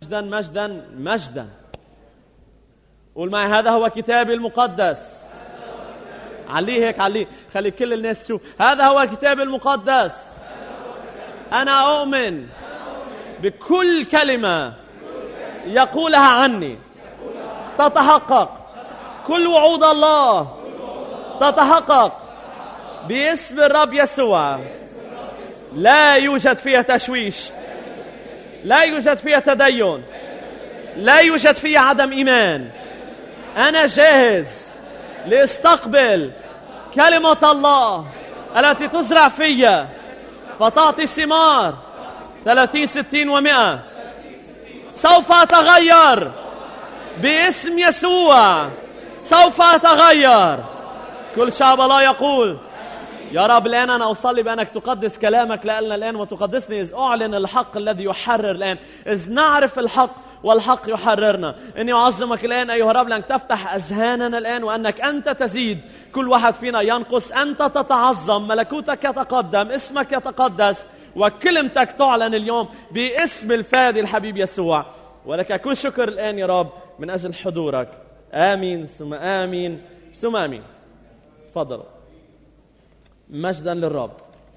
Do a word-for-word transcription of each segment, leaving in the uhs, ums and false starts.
مجدا مجدا مجدا. قول معي هذا هو كتابي المقدس. عليه هيك عليه، خلي كل الناس تشوف. هذا هو الكتاب المقدس. أنا أؤمن بكل كلمة يقولها عني تتحقق. كل وعود الله تتحقق باسم الرب يسوع. لا يوجد فيها تشويش، لا يوجد فيها تدين، لا يوجد فيها عدم إيمان. أنا جاهز لاستقبل كلمة الله التي تزرع فيا فتعطي ثمار ثلاثين ستين ومئة. سوف أتغير باسم يسوع، سوف أتغير. كل شعب الله يقول يا رب الآن أنا أصلي بأنك تقدس كلامك لنا الآن وتقدسني إذ أعلن الحق الذي يحرر الآن، إذ نعرف الحق والحق يحررنا. إني أعظمك الآن أيها الرب لأنك تفتح أذهاننا الآن، وأنك أنت تزيد كل واحد فينا ينقص. أنت تتعظم، ملكوتك يتقدم، اسمك يتقدس، وكلمتك تعلن اليوم باسم الفادي الحبيب يسوع. ولك كل شكر الآن يا رب من أجل حضورك. آمين ثم آمين ثم آمين. تفضل. مجدا للرب.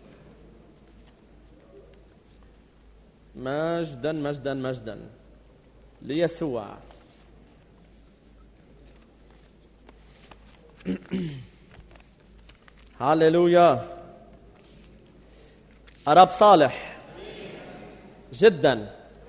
مجدا مجدا مجدا ليسوع. هاليلويا. الرب صالح جدا.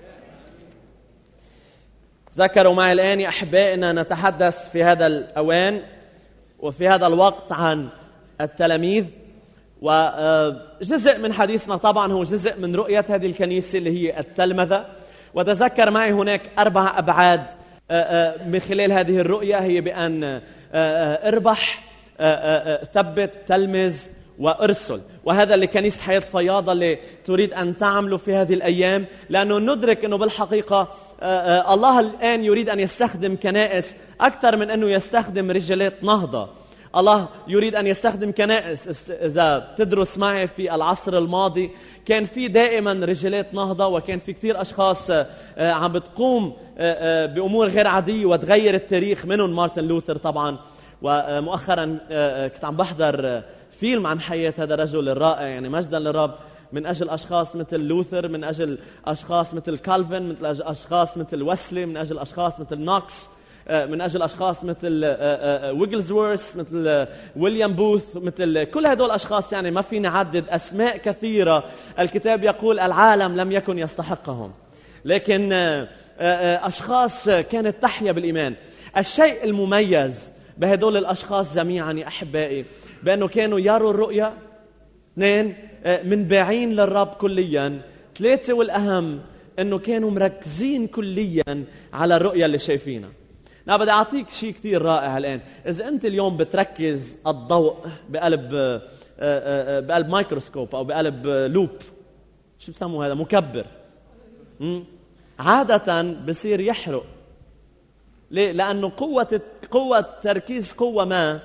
تذكروا معي الآن يا أحبائنا نتحدث في هذا الأوان وفي هذا الوقت عن التلاميذ، وجزء من حديثنا طبعا هو جزء من رؤية هذه الكنيسة اللي هي التلمذة. وتذكر معي هناك أربع أبعاد من خلال هذه الرؤية، هي بأن اربح، ثبت، تلمذ، وارسل. وهذا اللي كنيسة حياة فياضة اللي تريد أن تعمله في هذه الأيام، لأنه ندرك أنه بالحقيقة الله الآن يريد أن يستخدم كنائس أكثر من أنه يستخدم رجالات نهضة. الله يريد أن يستخدم كنائس. إذا تدرس معي في العصر الماضي كان في دائما رجالات نهضة، وكان في كتير أشخاص عم بتقوم بأمور غير عادية وتغير التاريخ، منهم مارتن لوثر طبعا. ومؤخرا كنت عم بحضر فيلم عن حياة هذا الرجل الرائع، يعني مجدا للرب، من أجل أشخاص مثل لوثر، من أجل أشخاص مثل كالفن، من أجل أشخاص مثل ويسلي، من أجل أشخاص مثل نوكس، من أجل أشخاص مثل ويجلزورث، مثل ويليام بوث، مثل كل هدول الأشخاص. يعني ما فيني عدد أسماء كثيرة. الكتاب يقول العالم لم يكن يستحقهم، لكن أشخاص كانت تحيا بالإيمان. الشيء المميز بهدول الأشخاص جميعا يا أحبائي بأنه كانوا يروا الرؤية. اثنين، منباعين للرب كليا. ثلاثة والأهم أنه كانوا مركزين كليا على الرؤية اللي شايفينها. أنا بدي أعطيك شيء كتير رائع الآن. إذا أنت اليوم بتركز الضوء بقلب بقلب مايكروسكوب أو بقلب لوب، شو بسموه هذا؟ مكبر. عادة بصير يحرق. ليه؟ لأنه قوة قوة تركيز قوة ما،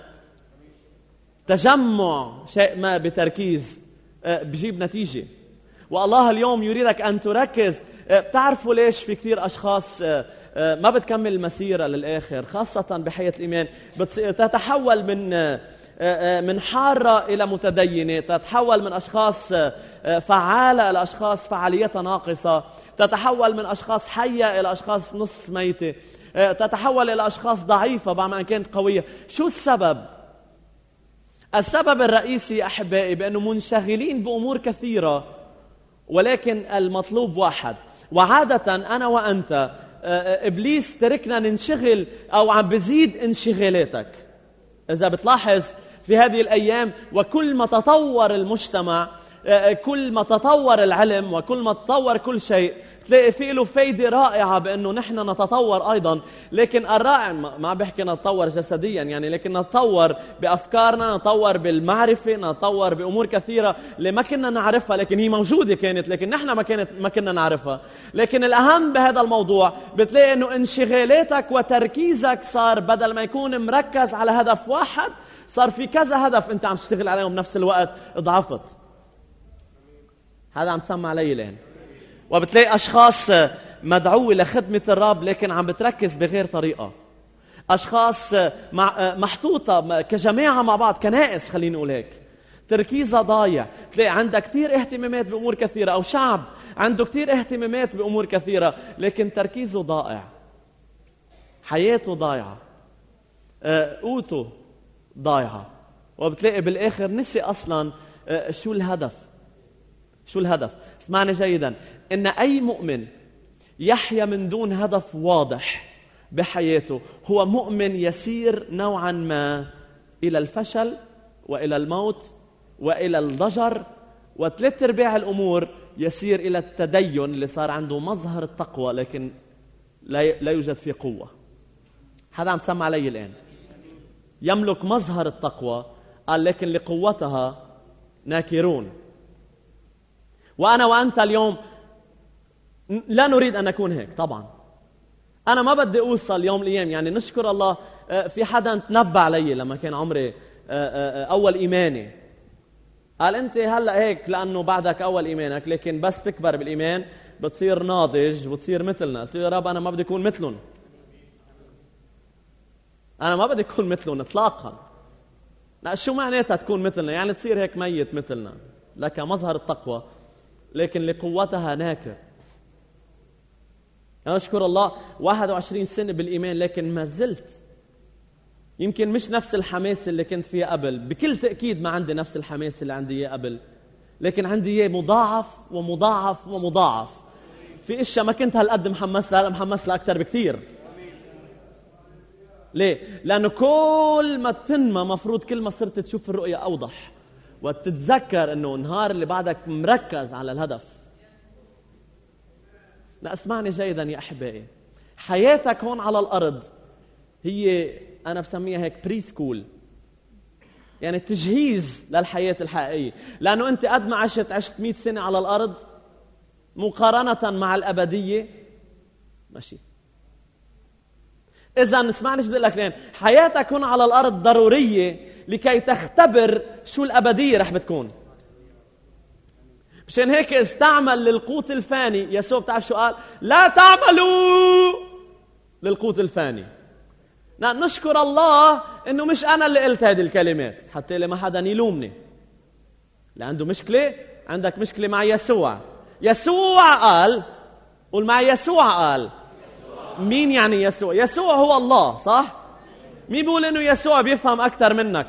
تجمع شيء ما بتركيز بجيب نتيجة. والله اليوم يريدك أن تركز. بتعرفوا ليش في كتير أشخاص ما بتكمل المسيرة للآخر، خاصة بحياة الإيمان؟ تتحول من من حارة إلى متدينة، تتحول من أشخاص فعالة إلى أشخاص فعاليتها ناقصة، تتحول من أشخاص حية إلى أشخاص نص ميتة، تتحول إلى أشخاص ضعيفة بعد ما كانت قوية. شو السبب؟ السبب الرئيسي أحبائي بأنه منشغلين بأمور كثيرة، ولكن المطلوب واحد. وعادة أنا وأنت إبليس تركنا ننشغل أو عم بزيد انشغالاتك. إذا بتلاحظ في هذه الأيام وكل ما تطور المجتمع، كل ما تطور العلم وكل ما تطور كل شيء، تلاقي فيه له فايدة رائعة بأنه نحن نتطور أيضا. لكن الرائع ما بحكي نتطور جسديا يعني، لكن نتطور بأفكارنا، نتطور بالمعرفة، نتطور بأمور كثيرة اللي ما كنا نعرفها، لكن هي موجودة كانت، لكن نحن ما كانت ما كنا نعرفها. لكن الأهم بهذا الموضوع بتلاقي أنه انشغالاتك وتركيزك صار بدل ما يكون مركز على هدف واحد، صار في كذا هدف أنت عم تشتغل عليهم بنفس الوقت. ضعفت. هذا عم سمع علي الآن. وبتلاقي أشخاص مدعوة لخدمة الرب لكن عم بتركز بغير طريقة. أشخاص محطوطة كجماعة مع بعض، كنائس خليني أقول هيك، تركيزها ضايع. تلاقي عندها كتير اهتمامات بأمور كثيرة، أو شعب عنده كتير اهتمامات بأمور كثيرة لكن تركيزه ضائع، حياته ضايعة، قوته ضايعة، وبتلاقي بالآخر نسي أصلا شو الهدف. شو الهدف؟ اسمعني جيدا، إن أي مؤمن يحيا من دون هدف واضح بحياته هو مؤمن يسير نوعا ما إلى الفشل وإلى الموت وإلى الضجر، وثلاث أرباع الأمور يسير إلى التدين اللي صار عنده مظهر التقوى لكن لا يوجد فيه قوة. حدا عم سمع علي الآن؟ يملك مظهر التقوى قال لكن لقوتها ناكرون. وأنا وأنت اليوم لا نريد أن نكون هيك طبعا. أنا ما بدي أوصل يوم الأيام، يعني نشكر الله في حدا تنبأ علي لما كان عمري أول إيماني، قال أنت هلأ هيك لأنه بعدك أول إيمانك، لكن بس تكبر بالإيمان بتصير ناضج وتصير مثلنا. قلت له يا رب أنا ما بدي أكون مثلهم، أنا ما بدي أكون مثلهم إطلاقا. لا، شو معناتها تكون مثلنا؟ يعني تصير هيك ميت مثلنا، لك مظهر التقوى لكن لقوتها ناكر. أنا أشكر الله واحد وعشرين سنة بالإيمان لكن ما زلت يمكن مش نفس الحماس اللي كنت فيها قبل، بكل تأكيد ما عندي نفس الحماس اللي عندي إياه قبل، لكن عندي إياه مضاعف ومضاعف ومضاعف. في إشياء ما كنت هالقد محمس لها، هلا محمس لها أكثر بكثير. ليه؟ لأنه كل ما تنمى مفروض كل ما صرت تشوف الرؤية أوضح وتتذكر أنه النهار اللي بعدك مركز على الهدف. لا، اسمعني جيدا يا أحبائي، حياتك هون على الأرض هي أنا بسميها هيك بري سكول، يعني تجهيز للحياة الحقيقية. لأنه أنت قد ما عشت عشت مئة سنة على الأرض مقارنة مع الأبدية ماشي. إذا اسمعني شو بدي لك الآن، حياتك هون على الأرض ضرورية لكي تختبر شو الأبدية رح بتكون. مشان هيك استعمل للقوت الفاني. يسوع بتعرف شو قال؟ لا تعملوا للقوت الفاني. نعم، نشكر الله إنه مش أنا اللي قلت هذه الكلمات حتى لما حدا يلومني. اللي عنده مشكلة، عندك مشكلة مع يسوع. يسوع قال، قول معي يسوع قال. مين يعني يسوع؟ يسوع هو الله، صح؟ مين بيقول إنه يسوع بيفهم أكثر منك؟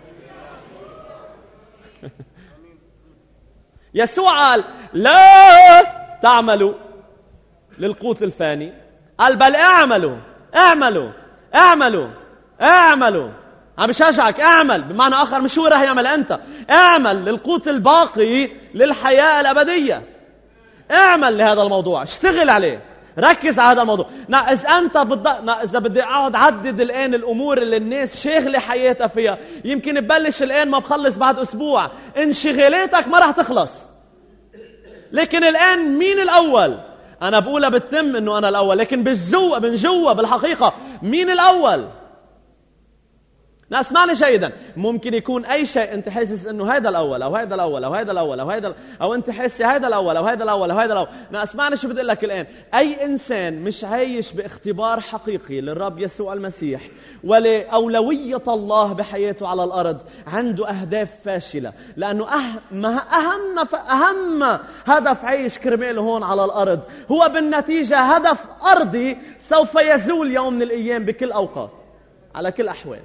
يسوع قال لا تعملوا للقوت الفاني، قال بل اعملوا اعملوا اعملوا اعملوا. عم بشجعك اعمل، بمعنى آخر مش هو راح يعمل أنت، اعمل للقوت الباقي للحياة الأبدية. اعمل لهذا الموضوع، اشتغل عليه، ركز على هذا الموضوع. نا إذا أنت بض... نا إذا بدي أقعد عدد الآن الأمور اللي الناس شاغلة حياتها فيها، يمكن تبلش الآن ما بخلص بعد أسبوع. انشغالاتك ما راح تخلص. لكن الآن مين الأول؟ أنا بقولها بالتم إنه أنا الأول، لكن بالجوا من جوا بالحقيقة مين الأول؟ لا، اسمعني جيدا، ممكن يكون أي شيء أنت حاسس إنه هذا الأول أو هذا الأول أو هذا الأول أو هذا، أو أنت حاسس هذا الأول أو هذا الأول أو هذا الأول. لا، اسمعني شو بدي لك الآن. أي إنسان مش عايش باختبار حقيقي للرب يسوع المسيح ولأولوية الله بحياته على الأرض عنده أهداف فاشلة، لأنه أهم أهم أهم هدف عيش كرماله هون على الأرض هو بالنتيجة هدف أرضي سوف يزول يوم من الأيام بكل أوقات على كل أحوال.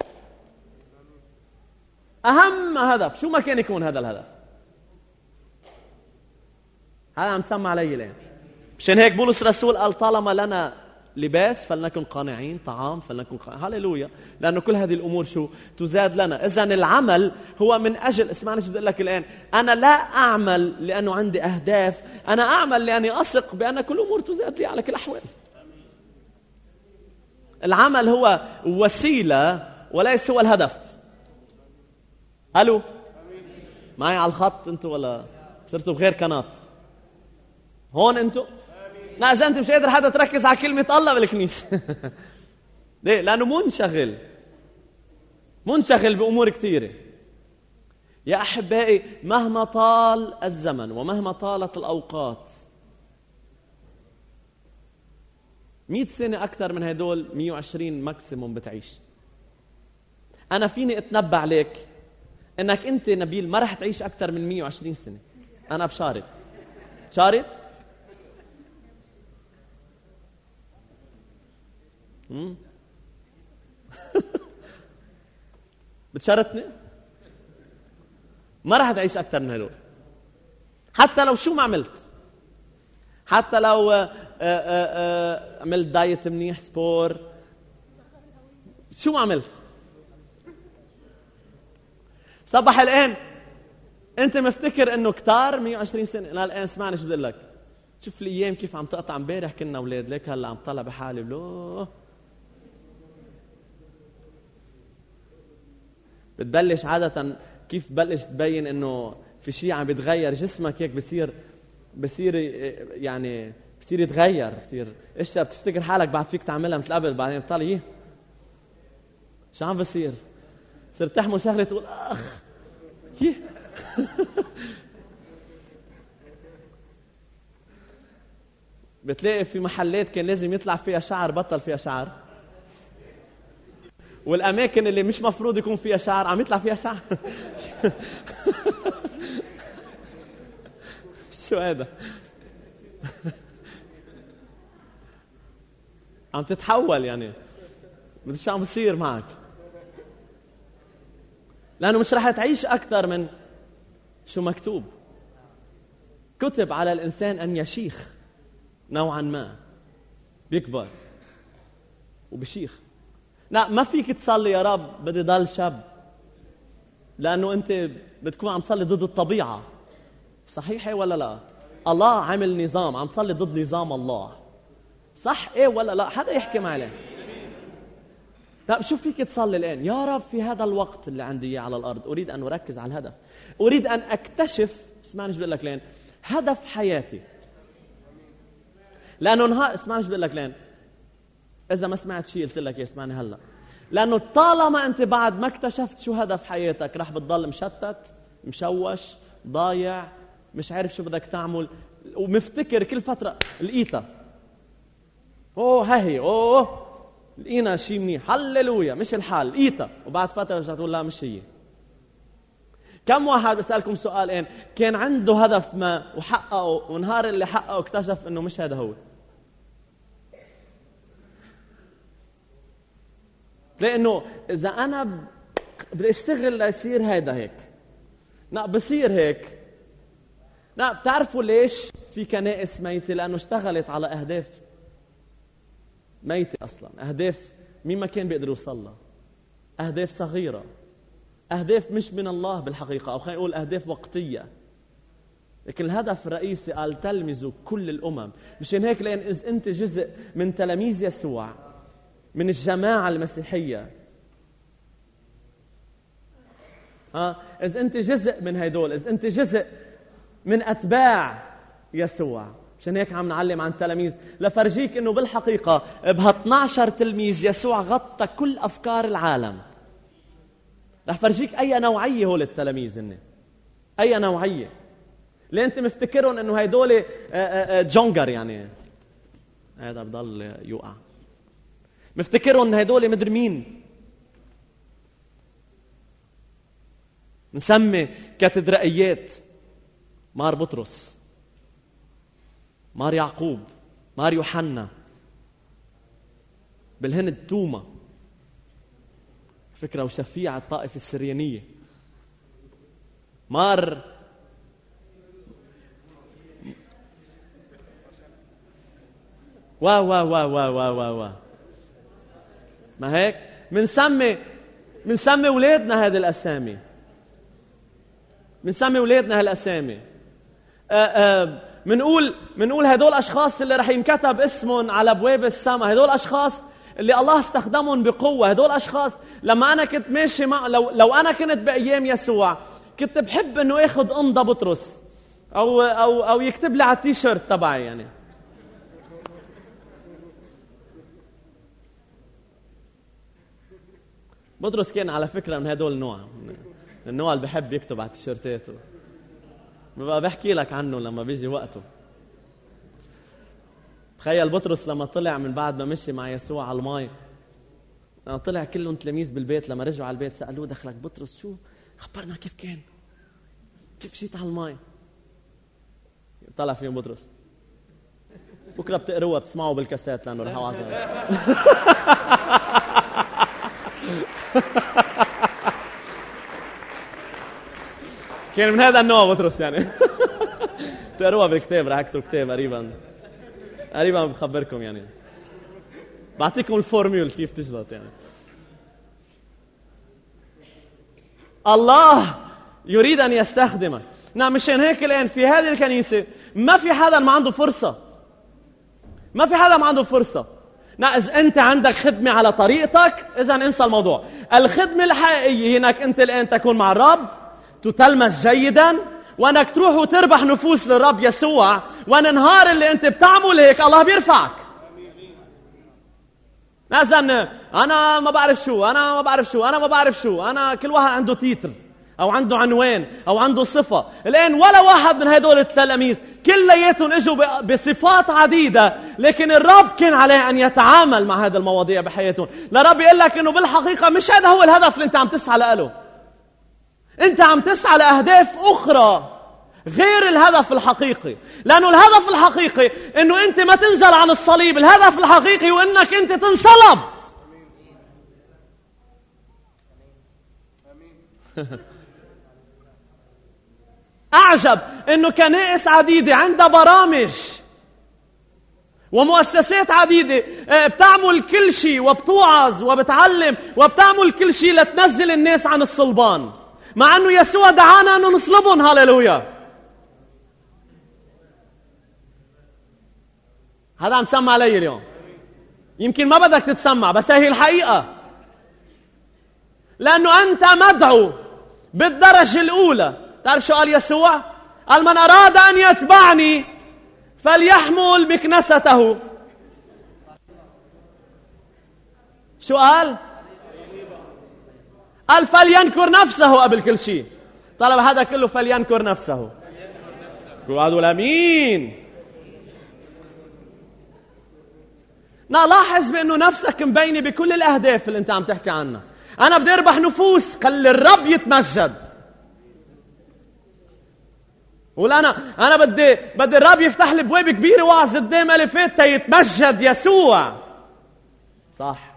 أهم هدف شو ما كان يكون هذا الهدف. هذا عم سمع علي الآن. مشان هيك بولس الرسول قال طالما لنا لباس فلنكن قانعين، طعام فلنكن قانعين. هاليلويا، لأنه كل هذه الأمور شو تزاد لنا. إذن العمل هو من أجل، اسمعني شو بدي لك الآن، أنا لا أعمل لأنه عندي أهداف، أنا أعمل لأني أثق بأن كل أمور تزاد لي على كل الأحوال. العمل هو وسيلة وليس هو الهدف. ألو معي على الخط أنتوا ولا صرتوا بغير قناة؟ هون أنتوا؟ لا، إذا أنت مش قادر حدا تركز على كلمة الله بالكنيسة. ليه؟ لأنه منشغل منشغل بأمور كثيرة. يا أحبائي، مهما طال الزمن ومهما طالت الأوقات مئة سنة أكثر من هدول مئة وعشرين ماكسيموم بتعيش. أنا فيني أتنبأ عليك إنك أنت نبيل ما رح تعيش أكثر من مئة وعشرين سنة. أنا بشارط. شارط؟ امم بتشارطني؟ ما رح تعيش أكثر من هدول. حتى لو شو ما عملت. حتى لو آآ آآ عملت دايت منيح، سبور، شو ما عملت. صباح الآن أنت مفتكر إنه كتار مئة وعشرين سنة؟ لا الآن اسمعني شو بدي أقول لك. شوف الأيام كيف عم تقطع. امبارح كنا أولاد، ليك هلا عم طلع بحالي لو بتبلش عادة كيف بلش تبين إنه في شيء عم بيتغير جسمك، هيك بصير بصير يعني بصير يتغير، بصير ايش بتفتكر حالك بعد فيك تعملها مثل قبل، بعدين بتطلع ايه شو عم بصير؟ صرت تحمل شغله تقول اخ يه بتلاقي في محلات كان لازم يطلع فيها شعر بطل فيها شعر، والاماكن اللي مش مفروض يكون فيها شعر عم يطلع فيها شعر. شو هذا؟ عم تتحول يعني، بدي شو عم بصير معك؟ لأنه مش رح تعيش أكثر من شو مكتوب. كتب على الإنسان أن يشيخ نوعا ما، بيكبر وبشيخ. لا ما فيك تصلي يا رب بدي ضل شاب، لأنه أنت بتكون عم تصلي ضد الطبيعة. صحيح إيه ولا لا؟ الله عمل نظام، عم تصلي ضد نظام الله، صح إيه ولا لا؟ حدا يحكي معي. طيب شو فيك تصلي الآن؟ يا رب في هذا الوقت اللي عندي إياه على الأرض أريد أن أركز على الهدف، أريد أن أكتشف، اسمعني شو بقول لك لين، هدف حياتي. لأنه نهار، اسمعني شو بقول لك لين، إذا ما سمعت شيء قلت لك اسمعني هلا. لأنه طالما أنت بعد ما اكتشفت شو هدف حياتك رح بتضل مشتت، مشوش، ضايع، مش عارف شو بدك تعمل، ومفتكر كل فترة لقيتها. أوه ها هي، أوه لقينا شيء منيح، هللويا، مش الحال، لقيتها، وبعد فترة رجعت تقول لا مش هي. كم واحد بسألكم سؤالين كان عنده هدف ما وحققه، ونهار اللي حققه اكتشف إنه مش هذا هو. لأنه إذا أنا بدي أشتغل ليصير هيدا هيك، لا بصير هيك. لا بتعرفوا ليش في كنائس ميتة؟ لأنه اشتغلت على أهداف ميتة أصلاً، أهداف مين ما كان بيقدر يوصل لها، أهداف صغيرة، أهداف مش من الله بالحقيقة، أو خلينا نقول أهداف وقتية. لكن الهدف الرئيسي قال تلمذوا كل الأمم. مشان هيك لأن إذا أنت جزء من تلاميذ يسوع، من الجماعة المسيحية، ها، إذا أنت جزء من هيدول، إذا أنت جزء من أتباع يسوع، عشان هيك عم نعلم عن تلاميذ لفرجيك إنه بالحقيقة بها اثنا عشر تلميذ يسوع غطى كل أفكار العالم. رح فرجيك أي نوعية هول التلاميذ هن، أي نوعية. ليه أنت مفتكرون إنه هيدول جونجر يعني هذا بضل يوقع، مفتكرون إن هيدول مدري مين، نسمي كاتدرائيات، مار بطرس، مار يعقوب، مار يوحنا، بالهند توما، فكرة وشفيع الطائفة السريانية، مار وا وا وا وا وا وا وا ما هيك منسمي منسمي أولادنا هذه الأسامي، منسمي أولادنا هالأسامي. منقول منقول هدول أشخاص اللي رح ينكتب اسمهم على أبواب السماء، هدول أشخاص اللي الله استخدمهم بقوة، هدول أشخاص لما أنا كنت ماشي مع، لو لو أنا كنت بأيام يسوع كنت بحب إنه آخذ أمضى بطرس أو أو أو يكتب لي على التيشيرت تبعي يعني. بطرس كان على فكرة من هدول النوع، النوع اللي بحب يكتب على التيشيرتات، ببقى بحكي لك عنه لما بيجي وقته. تخيل بطرس لما طلع من بعد ما مشي مع يسوع على الماء، لما طلع كلهم تلاميذ بالبيت، لما رجعوا على البيت سألوه دخلك بطرس شو؟ خبرنا كيف كان، كيف جيت على الماء؟ طلع فيهم بطرس بكره بتقروها بتسمعوا بالكاسات لانه رح اوعظ. كان من هذا النوع بطرس يعني. تقروها بالكتاب، رح اكتب كتاب قريبا قريبا بخبركم يعني، بعطيكم الفورميول كيف تثبت يعني. الله يريد ان يستخدمك. نعم، مشان هيك الان في هذه الكنيسه ما في حدا ما عنده فرصه، ما في حدا ما عنده فرصه. نعم، اذا انت عندك خدمه على طريقتك اذا انسى الموضوع. الخدمه الحقيقيه هي انك انت الان تكون مع الرب، تتلمس جيدا، وانك تروح وتربح نفوس للرب يسوع. والنهار اللي انت بتعمل هيك الله بيرفعك. مثلا انا ما بعرف شو، انا ما بعرف شو، انا ما بعرف شو، انا كل واحد عنده تيتر او عنده عنوان او عنده صفه. الان ولا واحد من هدول التلاميذ كلياتهم اجوا بصفات عديده، لكن الرب كان عليه ان يتعامل مع هذه المواضيع بحياتهم. الرب يقول لك انه بالحقيقه مش هذا هو الهدف اللي انت عم تسعى له. انت عم تسعى لاهداف اخرى غير الهدف الحقيقي، لانه الهدف الحقيقي انه انت ما تنزل عن الصليب. الهدف الحقيقي هو انك انت تنصلب. أعجب إنه كنائس عديدة عندها برامج ومؤسسات عديدة بتعمل كل شيء وبتوعظ وبتعلم وبتعمل كل شيء لتنزل الناس عن الصلبان، مع أنه يسوع دعانا أنه نصلبهم. هاليلويا. هذا عم تسمع علي اليوم، يمكن ما بدك تتسمع بس هي الحقيقة، لأنه أنت مدعو بالدرجة الأولى. تعرف شو قال يسوع؟ قال من أراد أن يتبعني فليحمل مكنسته. شو قال؟ قال فلينكر نفسه قبل كل شيء. طلب هذا كله فلينكر نفسه. قالوا امين. نلاحظ بأنه نفسك مبينة بكل الأهداف اللي أنت عم تحكي عنها. أنا بدي أربح نفوس، خلي الرب يتمجد. ولا أنا أنا بدي بدي الرب يفتح لي بواب كبيرة وعظ قدام ألفات تيتمجد يسوع. صح.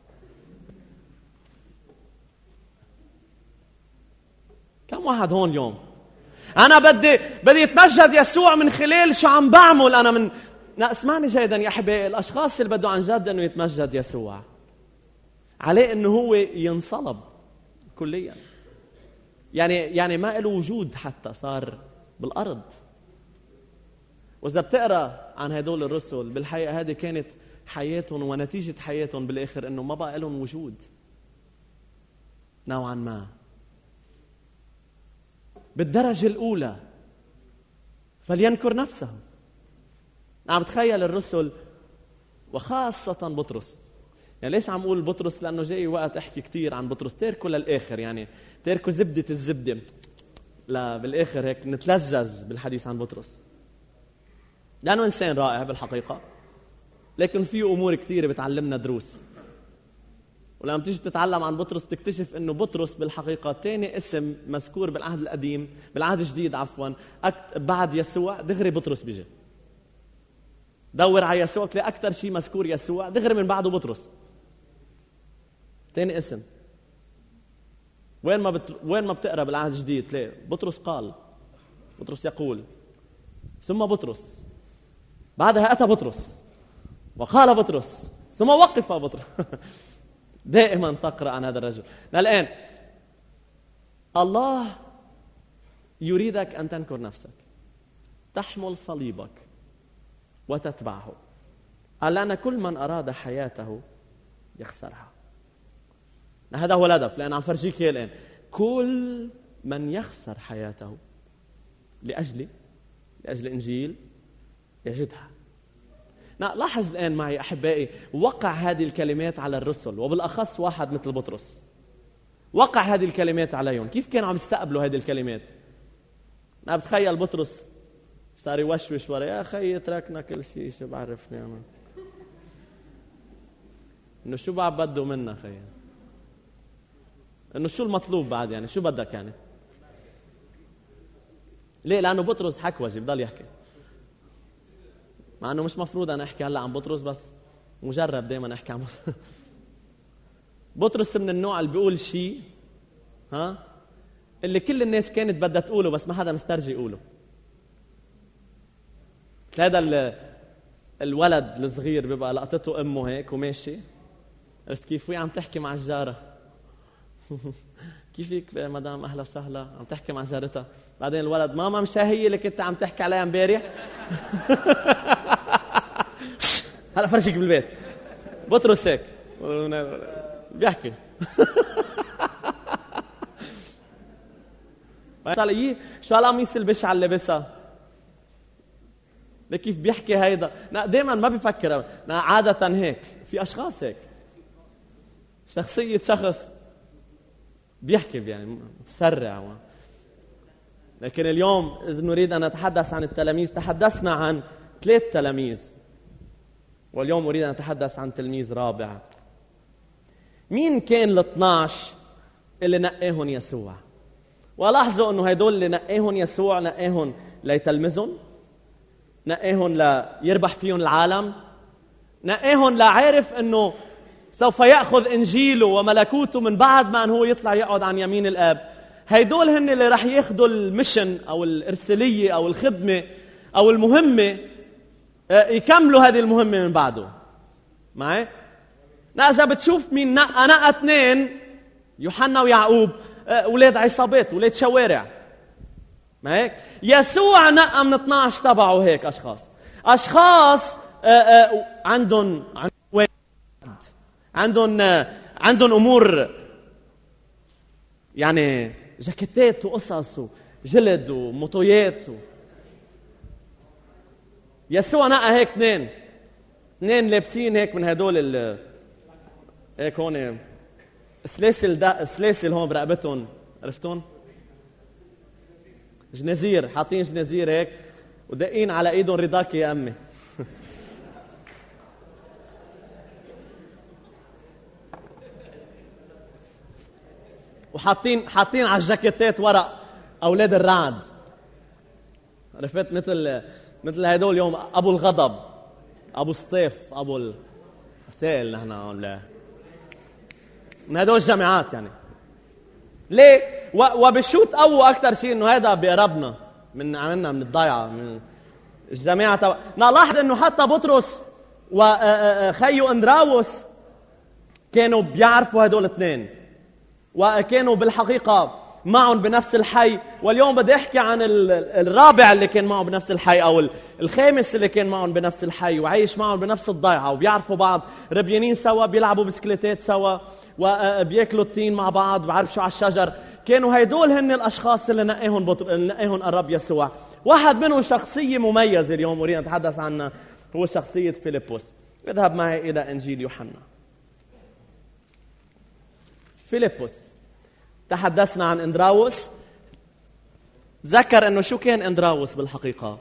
كم واحد هون اليوم أنا بدي بدي يتمجد يسوع من خلال شو عم بعمل أنا. من لا اسمعني جيدا يا أحبائي، الأشخاص اللي بدوا عن جد إنه يتمجد يسوع عليه إنه هو ينصلب كليا. يعني يعني ما له وجود حتى صار بالأرض. وإذا بتقرأ عن هدول الرسل بالحقيقة هذه كانت حياتهم ونتيجة حياتهم بالآخر إنه ما بقى لهم وجود نوعا ما. بالدرجة الأولى فلينكر نفسه. عم بتخيل الرسل وخاصة بطرس. يعني ليش عم أقول بطرس؟ لأنه جاي وقت أحكي كتير عن بطرس. تركوا للآخر، يعني تركوا زبدة الزبدة، لا بالآخر هيك نتلذذ بالحديث عن بطرس، لأنه إنسان رائع بالحقيقة، لكن فيه أمور كتير بتعلمنا دروس. ولما تيجي تتعلم عن بطرس تكتشف إنه بطرس بالحقيقة تاني اسم مذكور بالعهد القديم بالعهد الجديد عفوا بعد يسوع. دغري بطرس بيجي. دور على يسوع تلاقي أكثر شيء مذكور يسوع، دغري من بعده بطرس. تاني اسم. وين ما بت... وين ما بتقرا بالعهد الجديد تلاقي بطرس قال، بطرس يقول، ثم بطرس، بعدها أتى بطرس وقال بطرس، ثم وقف بطرس. دائما تقرأ عن هذا الرجل. الآن الله يريدك أن تنكر نفسك، تحمل صليبك وتتبعه. قال لأن كل من أراد حياته يخسرها. هذا هو الهدف، لأن عم فرجيك إياه الآن. كل من يخسر حياته لأجلي لأجل الإنجيل يجدها. لاحظ الآن معي أحبائي وقع هذه الكلمات على الرسل، وبالأخص واحد مثل بطرس وقع هذه الكلمات عليهم. كيف كانوا عم يستقبلوا هذه الكلمات؟ أنا بتخيل بطرس صار يوشوش ورا، يا خيي تركنا كل شيء، شو بعرفني انا انه شو بعد بده منا خيي، انه شو المطلوب بعد، يعني شو بدك يعني. ليه؟ لانه بطرس حكوجي بضل يحكي، مع انه مش مفروض انا احكي هلا عن بطرس، بس مجرب دائما احكي عن بطرس. بطرس من النوع اللي بيقول شيء ها اللي كل الناس كانت بدها تقوله بس ما حدا مسترجي يقوله. هذا الولد الصغير بيبقى لقطته امه هيك وماشي، عرفت كيف؟ وهي عم تحكي مع الجاره كيفك مدام، اهلا وسهلا، عم تحكي مع جارتها. بعدين الولد، ماما مش هي اللي كنت عم تحكي عليها امبارح؟ هلا فرشك بالبيت. بطرس هيك بيحكي. طالعيه شو هالقميص البشعه اللي لبسها، كيف بيحكي هيدا. دائما ما بيفكر، عاده هيك في اشخاص هيك، شخصيه شخص بيحكي يعني مسرع. لكن اليوم إذا نريد أن نتحدث عن التلاميذ، تحدثنا عن ثلاث تلاميذ، واليوم أريد أن أتحدث عن تلميذ رابع. مين كان الاثناش اللي نقاهم يسوع؟ ولاحظوا أنه هيدول اللي نقاهم يسوع نقاهم ليتلمذهم، نقاهم ليربح فيهم العالم، نقاهم لعارف أنه سوف يأخذ إنجيله وملكوته من بعد ما أنه هو يطلع يقعد عن يمين الآب. هيدول هن اللي رح ياخدوا المشن أو الإرسالية أو الخدمة أو المهمة، يكملوا هذه المهمة من بعده. معي؟ إذا بتشوف مين نقى، نقى اثنين، يوحنا ويعقوب، أولاد عصابات، أولاد شوارع. ما هيك؟ يسوع نقى من اثناش تبعه هيك أشخاص، أشخاص عندهم عندهم عندهم أمور، يعني جاكيتات وقصص وجلد وموتويات و... يسوع نقى هيك اثنين اثنين لابسين هيك من هدول ال... هيك هون سلاسل دا... سلاسل هون برقبتهم، عرفتون؟ جنازير، حاطين جنازير هيك ودقين على ايدهم رضاك يا امي. وحاطين حاطين على الجاكيتات ورق اولاد الرعد، عرفت؟ مثل مثل هدول اليوم ابو الغضب، ابو سطيف، ابو السائل، نحن ولا من هدول الجامعات يعني. ليه؟ وبشو تقوى اكثر شيء انه هذا بيقربنا من عملنا من الضيعه من الجامعه تبع. نلاحظ انه حتى بطرس وخيو اندراوس كانوا بيعرفوا هدول الاثنين، وكانوا بالحقيقة معهم بنفس الحي. واليوم بدي أحكي عن الرابع اللي كان معه بنفس الحي، أو الخامس اللي كان معهم بنفس الحي وعايش معهم بنفس الضيعة وبيعرفوا بعض، ربيانين سوا، بيلعبوا بسكليتات سوا، وبيأكلوا التين مع بعض، بعرف شو على الشجر. كانوا هيدول هن الأشخاص اللي نقاهم بطر... اللي نقاهم الرب يسوع. واحد منهم شخصية مميزة اليوم أريد نتحدث عنها، هو شخصية فيلبس. اذهب معي إلى إنجيل يوحنا. فيلبس، تحدثنا عن اندراوس. ذكر انه شو كان اندراوس بالحقيقة؟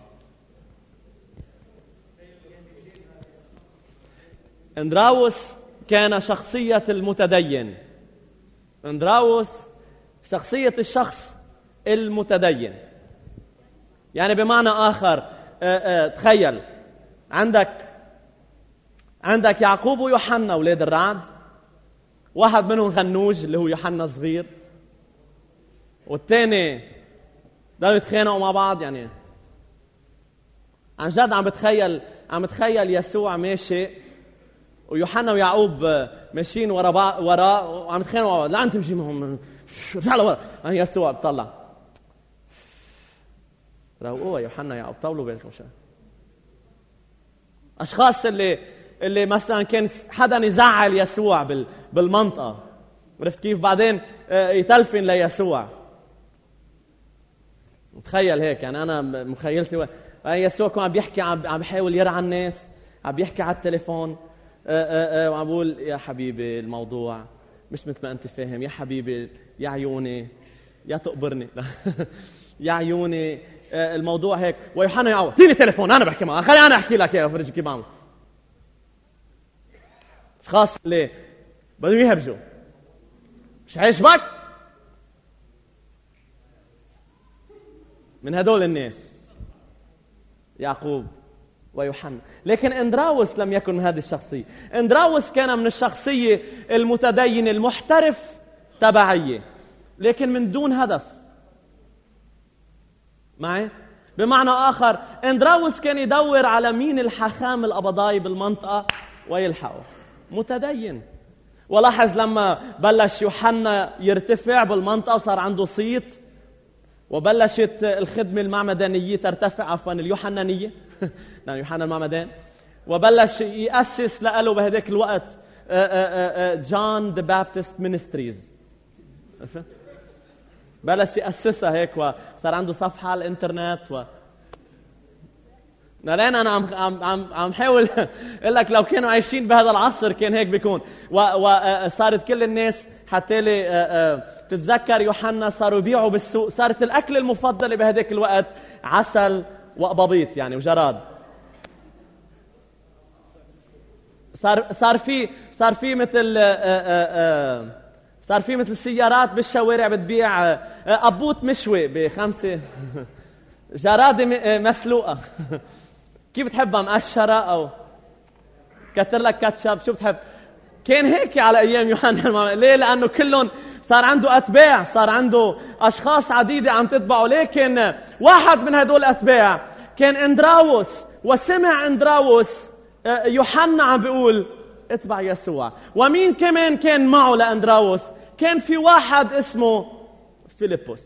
اندراوس كان شخصية المتدين. اندراوس شخصية الشخص المتدين، يعني بمعنى آخر اه اه تخيل عندك عندك يعقوب ويوحنا أولاد الرعد، واحد منهم غنوج اللي هو يوحنا صغير، والثاني ضلوا يتخانقوا مع بعض. يعني عن جد عم بتخيل عم بتخيل يسوع ماشي ويوحنا ويعقوب ماشيين ورا بعض وراه وعم يتخانقوا مع بعض. لا عم تمشي معهم، رجع لورا. يسوع بطلع، روقوها يوحنا يعقوب، طولوا بالكم شوي. اشخاص اللي اللي مثلا كان حدا يزعل يسوع بالمنطقه، عرفت كيف؟ بعدين يتلفن ليسوع. تخيل هيك، يعني انا مخيلتي يسوع كان عم بيحكي، عم بيحاول يرعى الناس، عم بيحكي على التليفون، وعم بقول يا حبيبي الموضوع مش مثل ما انت فاهم، يا حبيبي يا عيوني يا تقبرني يا عيوني الموضوع هيك. ويوحنا يعوض اعطيني تليفون انا بحكي معك، خلي انا احكي لك اياه افرجيك كيف بعمل. خاص ليه بدهم يهبجوا، مش عاجبك من هدول الناس يعقوب ويوحنا. لكن اندراوس لم يكن من هذه الشخصية. اندراوس كان من الشخصية المتدين المحترف تبعية، لكن من دون هدف. معي؟ بمعنى آخر اندراوس كان يدور على مين الحخام القبضاي بالمنطقة ويلحقه. متدين. ولاحظ لما بلش يوحنا يرتفع بالمنطقة وصار عنده صيت، وبلشت الخدمة المعمدانية ترتفع، عفوا اليوحنانية نعم يوحنا المعمدان، وبلش يأسس له بهداك الوقت جون ذا بابتست مينستريز، بلش يأسسها هيك، وصار عنده صفحة على الانترنت. و لين انا عم عم عم عم حاول اقول لك لو كانوا عايشين بهذا العصر كان هيك بيكون. وصارت كل الناس حتى لي تتذكر يوحنا صاروا يبيعوا بالسوق، صارت الاكل المفضله بهداك الوقت عسل وقبابيط يعني وجراد. صار صار في صار في مثل صار في مثل سيارات بالشوارع بتبيع قبوط مشوي بخمسه جراده مسلوقه كيف بتحبها، مقشره او كتر لك كاتشب، شو بتحب؟ كان هيك على ايام يوحنا. ليه؟ لانه كلهم صار عنده اتباع، صار عنده اشخاص عديده عم تتبعه. لكن واحد من هدول الاتباع كان اندراوس، وسمع اندراوس يوحنا عم بيقول اتبع يسوع. ومين كمان كان معه لاندراوس؟ كان في واحد اسمه فيليبوس.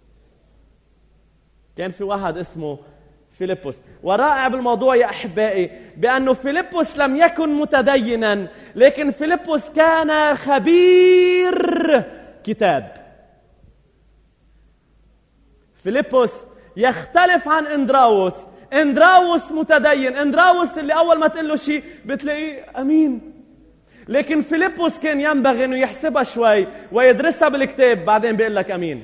كان في واحد اسمه فيليبوس. ورائع بالموضوع يا أحبائي بأنه فيليبوس لم يكن متدينا، لكن فيليبوس كان خبير كتاب. فيليبوس يختلف عن اندراوس. اندراوس متدين، اندراوس اللي أول ما تقول له شيء بتلاقيه أمين، لكن فيليبوس كان ينبغي أنه يحسبها شوي ويدرسها بالكتاب بعدين بيقول لك أمين.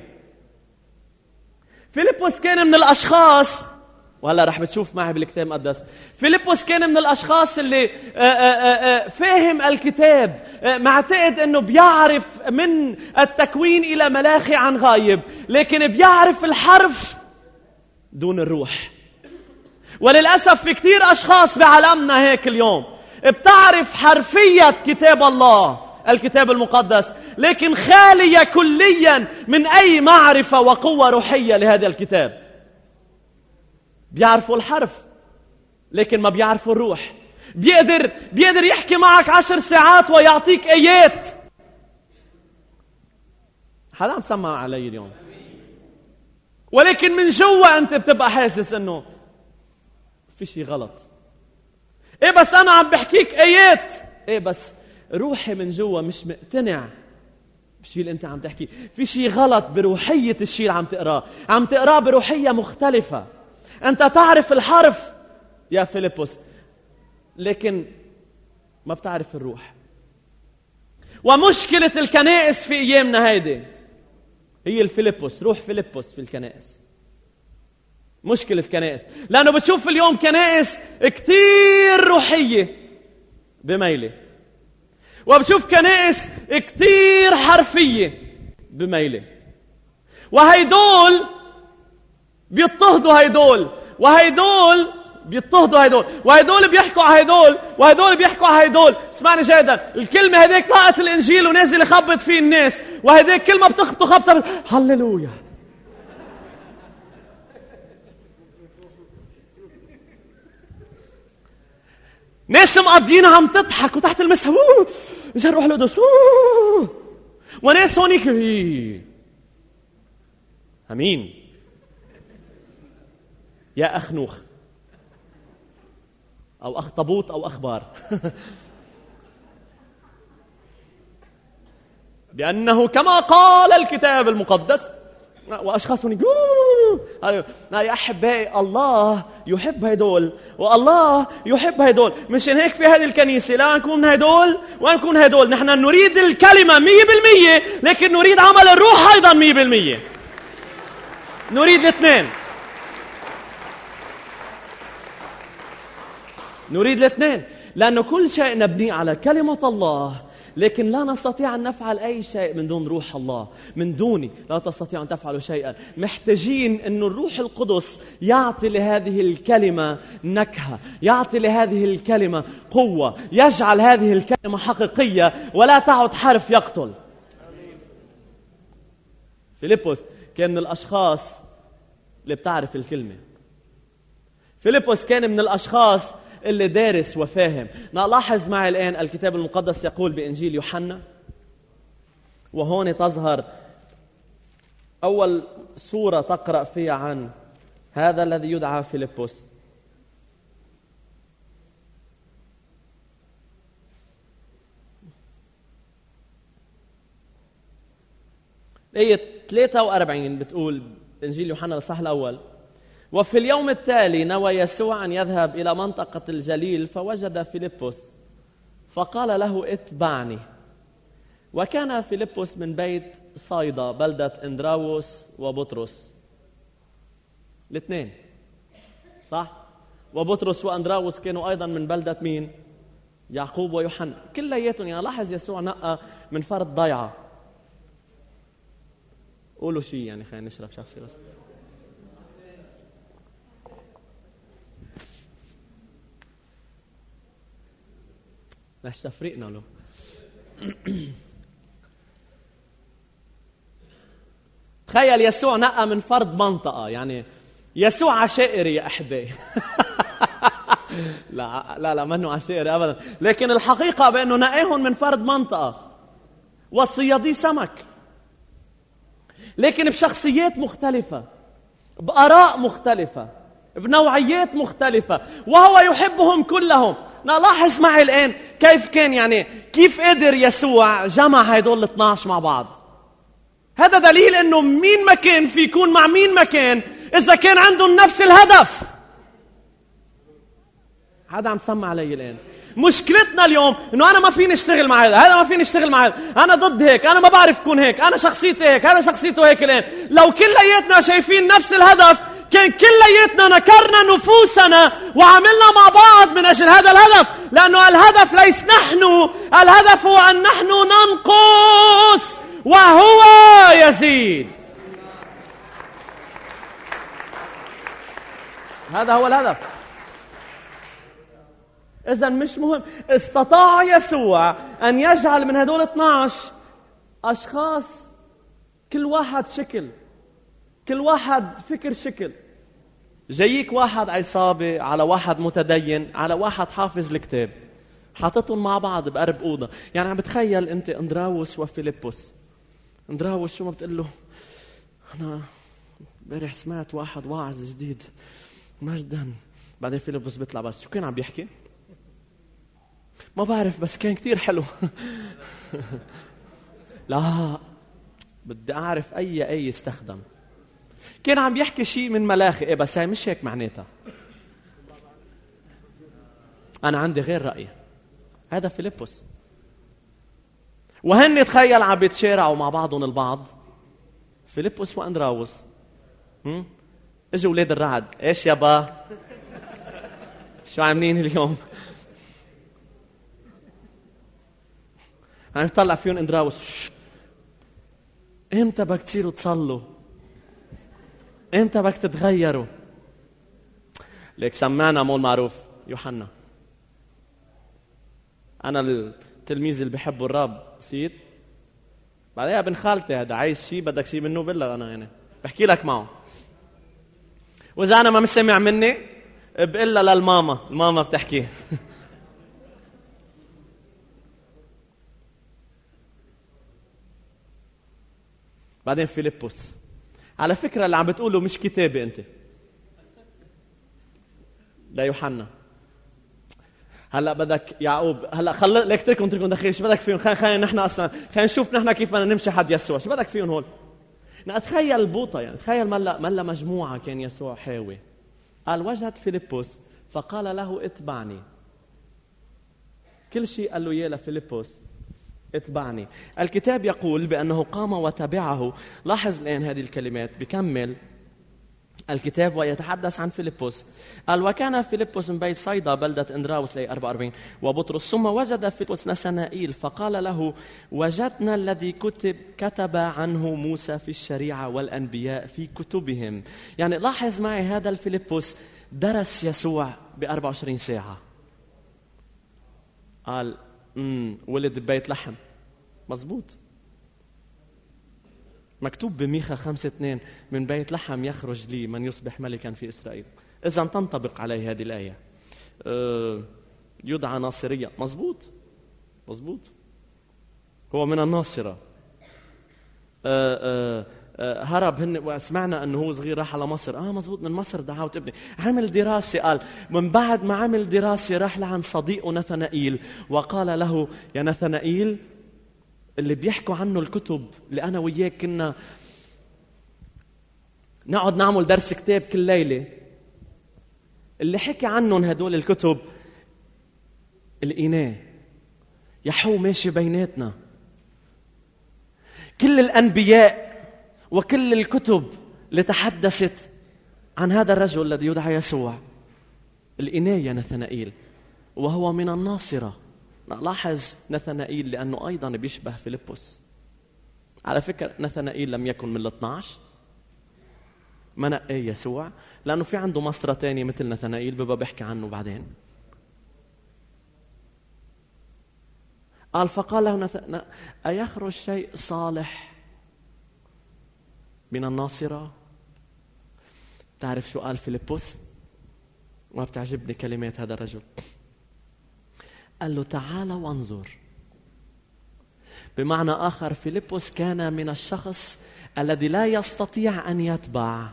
فيليبوس كان من الأشخاص، وهلا رح بتشوف معي بالكتاب المقدس، فيليبوس كان من الأشخاص اللي فاهم الكتاب، معتقد أنه بيعرف من التكوين إلى ملاخي عن غايب، لكن بيعرف الحرف دون الروح. وللأسف في كتير أشخاص بعالمنا هيك اليوم بتعرف حرفية كتاب الله الكتاب المقدس، لكن خالية كليا من أي معرفة وقوة روحية لهذا الكتاب. بيعرفوا الحرف لكن ما بيعرفوا الروح. بيقدر بيقدر يحكي معك عشر ساعات ويعطيك آيات. حدا عم سمع علي اليوم؟ ولكن من جوا أنت بتبقى حاسس إنه في شيء غلط. إيه بس أنا عم بحكيك آيات، إيه بس روحي من جوا مش مقتنع بالشيء اللي أنت عم تحكي. في شيء غلط بروحية الشيء اللي عم تقراه، عم تقراه بروحية مختلفة. أنت تعرف الحرف يا فيليبوس لكن ما بتعرف الروح. ومشكلة الكنائس في أيامنا هيدي هي الفيليبوس، روح فيليبوس في الكنائس. مشكلة كنائس، لأنه بتشوف اليوم كنائس كتير روحية بميلة، وبتشوف كنائس كتير حرفية بميلة، وهيدول بيضطهدوا هيدول، وهيدول بيضطهدوا هيدول، وهيدول بيحكوا على هيدول، وهيدول بيحكوا على هيدول. اسمعني جيدا، الكلمة هديك طاقة الإنجيل ونازل يخبط فيه الناس، وهديك كلمة بتخبطوا خبطة هللويا. ناس مقضيين عم تضحك وتحت المسحة جاء روح القدس، وناس هونيك امين يا أخنوخ أو أخطبوط أو أخبار بأنه كما قال الكتاب المقدس، وأشخاص هونيك يا أحبائي. الله يحب هيدول والله يحب هيدول. مشان هيك في هذه الكنيسة لا نكون هيدول ولا نكون هيدول. نحن نريد الكلمة مية بالمية، لكن نريد عمل الروح أيضا مية بالمية. نريد الاثنين. نريد الاثنين، لأنه كل شيء نبني على كلمة الله، لكن لا نستطيع أن نفعل أي شيء من دون روح الله. من دوني لا تستطيع أن تفعلوا شيئا. محتاجين أن الروح القدس يعطي لهذه الكلمة نكهة، يعطي لهذه الكلمة قوة، يجعل هذه الكلمة حقيقية ولا تعد حرف يقتل. فيلبس كان من الأشخاص اللي بتعرف الكلمة. فيلبس كان من الأشخاص اللي دارس وفاهم. نلاحظ معي الآن الكتاب المقدس يقول بإنجيل يوحنا، وهون تظهر أول سورة تقرأ فيها عن هذا الذي يدعى فيلبس. آية ثلاثة وأربعين بتقول إنجيل يوحنا الإصحاح الأول: وفي اليوم التالي نوى يسوع أن يذهب إلى منطقة الجليل، فوجد فيلبس فقال له: اتبعني. وكان فيلبس من بيت صيدا بلدة اندراوس وبطرس. الاثنين صح؟ وبطرس واندراوس كانوا أيضا من بلدة مين؟ يعقوب ويوحنا. كلياتهم يعني لاحظ يسوع نقى من فرد ضيعة. قولوا شيء يعني، خلينا نشرب شخصي بس. مش تفريقنا له. تخيل يسوع نقى من فرد منطقة، يعني يسوع عشائري يا أحبائي. لا لا لا منه عشائري أبدا، لكن الحقيقة بأنه نقاهم من فرد منطقة وصيادي سمك، لكن بشخصيات مختلفة، بآراء مختلفة، بنوعيات مختلفة، وهو يحبهم كلهم. نلاحظ معي الآن كيف كان، يعني كيف قدر يسوع جمع هيدول الاثنى عشر مع بعض. هذا دليل انه مين ما كان في يكون مع مين ما كان اذا كان عندهم نفس الهدف. هذا عم سمع علي الآن. مشكلتنا اليوم انه انا ما فيني اشتغل مع هذا، هذا ما فيني اشتغل مع هذا، انا ضد هيك، انا ما بعرف كون هيك، انا شخصيتي هيك، هذا شخصيته هيك. الآن لو كلياتنا شايفين نفس الهدف كان كلياتنا نكرنا نفوسنا وعملنا مع بعض من أجل هذا الهدف، لأنه الهدف ليس نحن، الهدف هو أن نحن ننقص وهو يزيد. هذا هو الهدف. إذن مش مهم. استطاع يسوع أن يجعل من هدول اثنى عشر أشخاص كل واحد شكل، كل واحد فكر شكل. جايك واحد عصابي على واحد متدين على واحد حافظ الكتاب، حاطتهم مع بعض بقرب أوضة. يعني عم بتخيل أنت اندراوس وفيلبس. اندراوس شو ما بتقول له؟ أنا امبارح سمعت واحد واعظ جديد مجدا. بعدين فيلبس بيطلع بس شو كان عم بيحكي؟ ما بعرف بس كان كتير حلو. لا بدي أعرف أي أي استخدم. كان عم يحكي شيء من ملاخي. إيه بس هي مش هيك معناتها. أنا عندي غير رأي. هذا فيلبس. وهن تخيل عم بيتشارعوا مع بعضهم البعض. فيلبس واندراوس. هم؟ اجوا ولاد الرعد. ايش يابا؟ شو عاملين اليوم؟ عم يطلع فيهم اندراوس. امتى بدك تصيروا تصلوا؟ امتى بدك تتغيروا؟ ليك سمعنا مول معروف يوحنا. انا التلميذ اللي بحبه الرب سيد. بعدها ابن خالتي هذا عايز شيء بدك شيء منه بالله انا يعني بحكي لك معه. واذا انا ما مش سمع مني بقول لها للماما، الماما بتحكي. بعدين فيلبس. على فكرة اللي عم بتقوله مش كتابي انت. لا يوحنا. هلا بدك يعقوب، هلا خلي لك تركهم تركهم دخيل. شو بدك فيهم؟ خلينا خلينا نحن اصلا خلينا نشوف نحن كيف بدنا نمشي حد يسوع. شو بدك فيهم هول؟ نتخيل البوطه يعني، تخيل ملا ملا مجموعه كان يسوع حاوي. قال وجد فيلبس فقال له اتبعني. كل شيء قال له اياه لفيلبس اتبعني. الكتاب يقول بأنه قام وتبعه. لاحظ الآن هذه الكلمات بكمل الكتاب ويتحدث عن فيلبس. قال وكان فيلبس من بيت صيدا بلدة إندراوس لي أربعة وأربعين وبطرس، ثم وجد فيلبس نثنائيل فقال له وجدنا الذي كتب كتب عنه موسى في الشريعة والأنبياء في كتبهم. يعني لاحظ معي هذا الفيلبس درس يسوع ب أربعة وعشرين ساعة. قال امم ولد ببيت لحم، مزبوط، مكتوب بميخا خمسة اثنين من بيت لحم يخرج لي من يصبح ملكا في إسرائيل. إذا تنطبق عليه هذه الآية. أه يدعى ناصريا، مزبوط مزبوط، هو من الناصرة. أه أه أه هرب هن، وسمعنا أنه هو صغير راح على مصر. آه مزبوط، من مصر دعوت ابني. عمل دراسة، قال من بعد ما عمل دراسة راح لعن صديقه نثنائيل وقال له يا نثنائيل اللي بيحكوا عنه الكتب اللي أنا وياك كنا نقعد نعمل درس كتاب كل ليلة، اللي حكي عنهم هدول الكتب الإناء يحو ماشي بيناتنا. كل الأنبياء وكل الكتب اللي تحدثت عن هذا الرجل الذي يدعى يسوع الإناء يا نثنائيل، وهو من الناصرة. لاحظ نثنائيل لأنه أيضا بيشبه فيلبس. على فكرة نثنائيل لم يكن من الاثنى عشر، ما نقاه يسوع لأنه في عنده مسطرة تانية مثل نثنائيل ببقى بحكي عنه بعدين. قال فقال له نث... أيخرج شيء صالح من الناصرة؟ تعرف شو قال فيلبس؟ ما بتعجبني كلمات هذا الرجل. قال له تعال وانظر. بمعنى آخر فيلبس كان من الشخص الذي لا يستطيع أن يتبع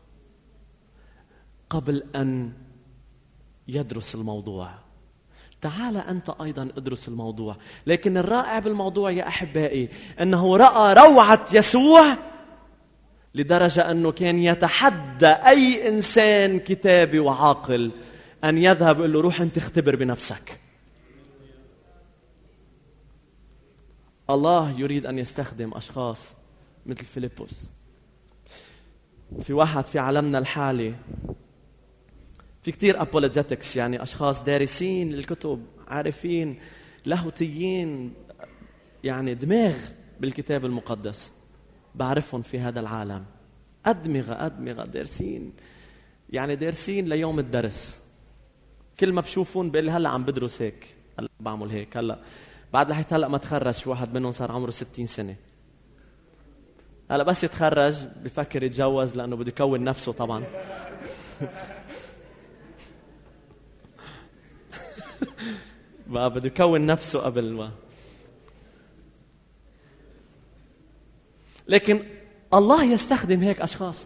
قبل أن يدرس الموضوع. تعال أنت أيضا ادرس الموضوع. لكن الرائع بالموضوع يا أحبائي أنه رأى روعة يسوع لدرجة أنه كان يتحدى أي إنسان كتابي وعاقل أن يذهب يقول له روح أنت اختبر بنفسك. الله يريد أن يستخدم أشخاص مثل فيلبس. في واحد في عالمنا الحالي في كتير apologetics، يعني أشخاص دارسين للكتب، عارفين، لاهوتيين، يعني دماغ بالكتاب المقدس، بعرفهم في هذا العالم. أدمغة أدمغة دارسين، يعني دارسين ليوم الدرس. كل ما بشوفون بقول لي هلأ عم بدرس هيك، هلأ بعمل هيك، هلأ بعد لحيت هلأ ما تخرج. واحد منهم صار عمره ستين سنة. هلأ بس يتخرج بفكر يتجوز لأنه بده يكون نفسه طبعا. بقى بده يكون نفسه قبل ما. لكن الله يستخدم هيك أشخاص.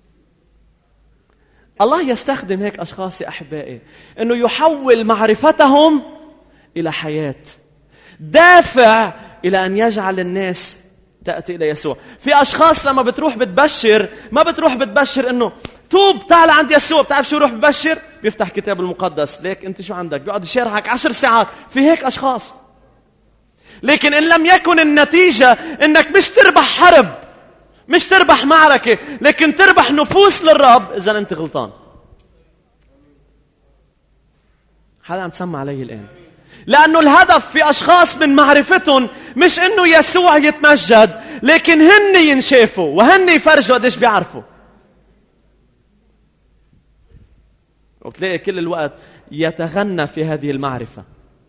الله يستخدم هيك أشخاص يا أحبائي، إنه يحول معرفتهم إلى حياة، دافع إلى أن يجعل الناس تأتي إلى يسوع. في أشخاص لما بتروح بتبشر ما بتروح بتبشر إنه توب تعال عند يسوع. بتعرف شو روح ببشر؟ بيفتح كتاب المقدس. ليك أنت شو عندك؟ بيقعد يشارعك عشر ساعات. في هيك أشخاص. لكن إن لم يكن النتيجة إنك مش تربح حرب، مش تربح معركة، لكن تربح نفوس للرب، إذا أنت غلطان. حدا عم تسمع علي الآن؟ لأنه الهدف في أشخاص من معرفتهم مش إنه يسوع يتمجد، لكن هن ينشافوا وهن يفرجوا قديش بيعرفوا. وبتلاقي كل الوقت يتغنى في هذه المعرفة،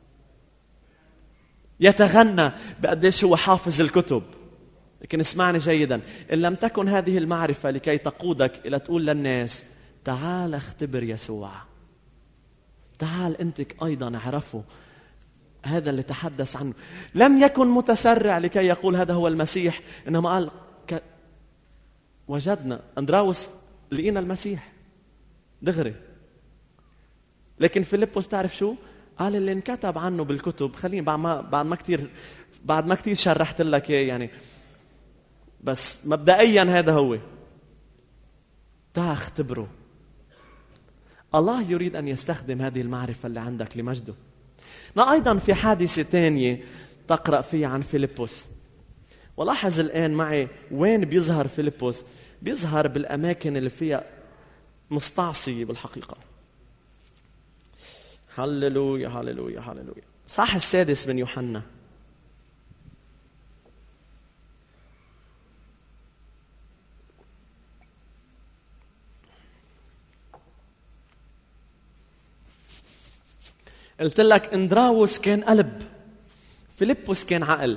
يتغنى بقديش هو حافظ الكتب. لكن اسمعني جيدا، إن لم تكن هذه المعرفة لكي تقودك إلى تقول للناس تعال اختبر يسوع، تعال أنت أيضا اعرفه، هذا اللي تحدث عنه. لم يكن متسرع لكي يقول هذا هو المسيح، إنما قال ك... وجدنا أندراوس لقينا المسيح دغري. لكن فيلبس تعرف شو قال؟ اللي انكتب عنه بالكتب. خليني بعد ما بعد ما كتير بعد ما كتير شرحت لك يعني، بس مبدئيا هذا هو. تعال اختبره. الله يريد أن يستخدم هذه المعرفة اللي عندك لمجده. ما أيضا في حادثة تانية تقرأ فيها عن فيلبس. ولاحظ الآن معي وين بيظهر فيلبس. بيظهر بالأماكن اللي فيها مستعصي بالحقيقة. هللويا هللويا هللويا. صح السادس من يوحنا. قلت لك اندراوس كان قلب، فيلبس كان عقل.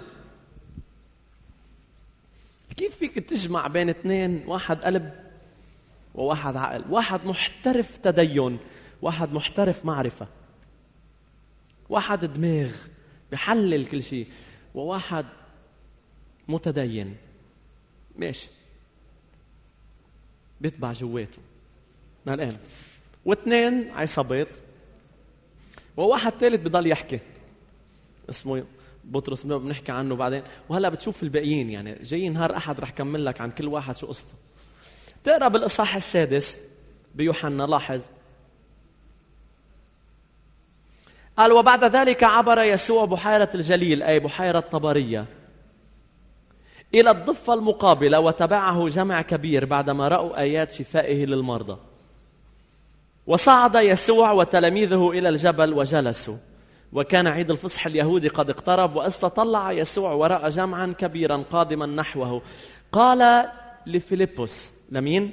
كيف فيك تجمع بين اثنين، واحد قلب وواحد عقل؟ واحد محترف تدين، واحد محترف معرفة. واحد دماغ بحلل كل شيء، وواحد متدين ماشي بيتبع جواته الآن. واثنين عصابات، وواحد ثالث بضل يحكي اسمه بطرس، بنحكي عنه بعدين. وهلا بتشوف الباقيين، يعني جاي نهار أحد رح كمل لك عن كل واحد شو قصته. تقرأ بالإصحاح السادس بيوحنا، لاحظ قال: وبعد ذلك عبر يسوع بحيرة الجليل، أي بحيرة طبرية، إلى الضفة المقابلة، وتبعه جمع كبير بعدما رأوا آيات شفائه للمرضى. وصعد يسوع وتلاميذه إلى الجبل وجلسوا، وكان عيد الفصح اليهودي قد اقترب. واستطلع يسوع ورأى جمعا كبيرا قادما نحوه، قال لفيلبس. لمين؟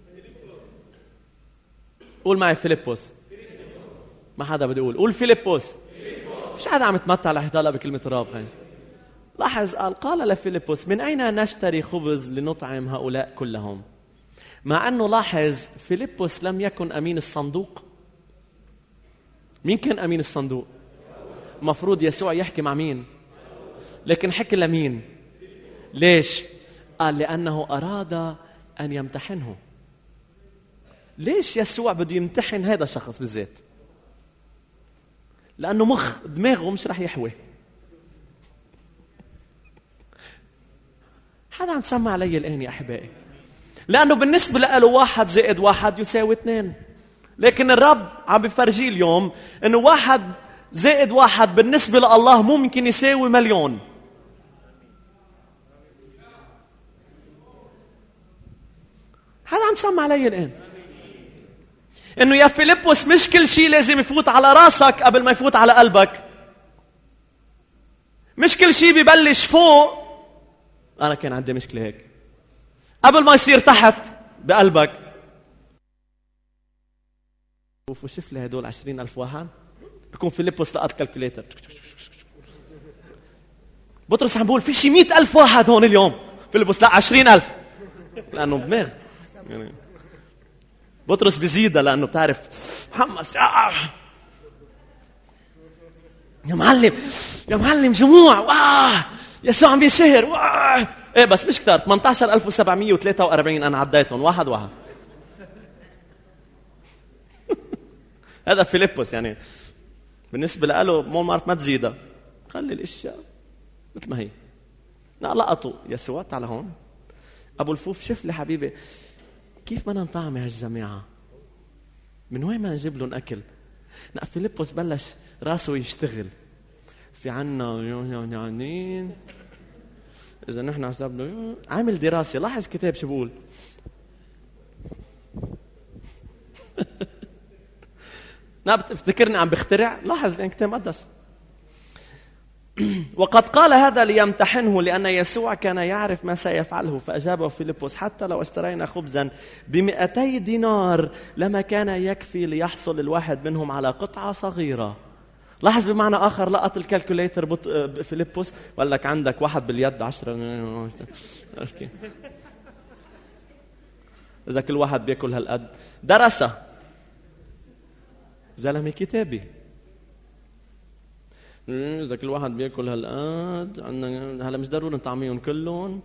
قول معي فيلبس. ما حدا بده يقول. قول فيلبس. مش حدا عم يتمتع لحتى بكلمة راب. خير لاحظ، قال قال لفيلبس: من أين نشتري خبز لنطعم هؤلاء كلهم؟ مع أنه لاحظ فيلبس لم يكن أمين الصندوق. مين كان أمين الصندوق؟ مفروض يسوع يحكي مع مين؟ لكن حكي لمين؟ ليش؟ قال لأنه أراد أن يمتحنه. ليش يسوع بده يمتحن هذا الشخص بالذات؟ لأنه مخ دماغه مش رح يحوي. حدا عم تسمع علي الآن يا أحبائي؟ لأنه بالنسبة له واحد زائد واحد يساوي اثنين، لكن الرب عم بفرجيه اليوم إنه واحد زائد واحد بالنسبة لله ممكن يساوي مليون. حدا عم تسمع علي الآن؟ إنه يا فيلبس مش كل شيء لازم يفوت على راسك قبل ما يفوت على قلبك. مش كل شيء بيبلش فوق. أنا كان عندي مشكلة هيك، قبل ما يصير تحت بقلبك. وشوف لي هدول عشرين ألف واحد، بيكون فيلبس لقط كالكوليتر. بطرس عم بقول في شي مئة ألف واحد هون اليوم. فيلبس لا عشرين ألف، لأنه دماغ يعني. بطرس بيزيدها لأنه بتعرف محمس. يا معلم يا معلم جموع، واه يسوع عم بيشهر، واه ايه بس مش كتار. ثمانية عشر ألف وسبعمية وثلاثة وأربعين أنا عديتهم واحد واحد. هذا فيلبس يعني بالنسبة له مو معرف ما تزيدها، خلي الاشياء مثل ما هي. لا لقطوا يسوع تعال هون. ابو الفوف شوف لي حبيبي كيف بدنا نطعم هالجماعة، من وين ما نجيب لهم اكل؟ لا فيلبس بلش راسه يشتغل. في عنا يعني اذا نحن حسبنا عامل دراسة. لاحظ كتاب شو بقول. لا بتفتكرني عم بخترع؟ لاحظ لأن كتاب مقدس. وقد قال هذا ليمتحنه، لأن يسوع كان يعرف ما سيفعله. فأجابه فيلبس: حتى لو اشترينا خبزا بمئتي دينار لما كان يكفي ليحصل الواحد منهم على قطعة صغيرة. لاحظ بمعنى آخر لقط الكالكوليتر بط... فيلبس وقال لك عندك واحد باليد عشرة. إذا كل واحد بيأكل هالقد. درسه زلمة كتابي. إذا كل واحد بيأكل هالقد عندنا هلا مش ضروري نطعميهم كلهم.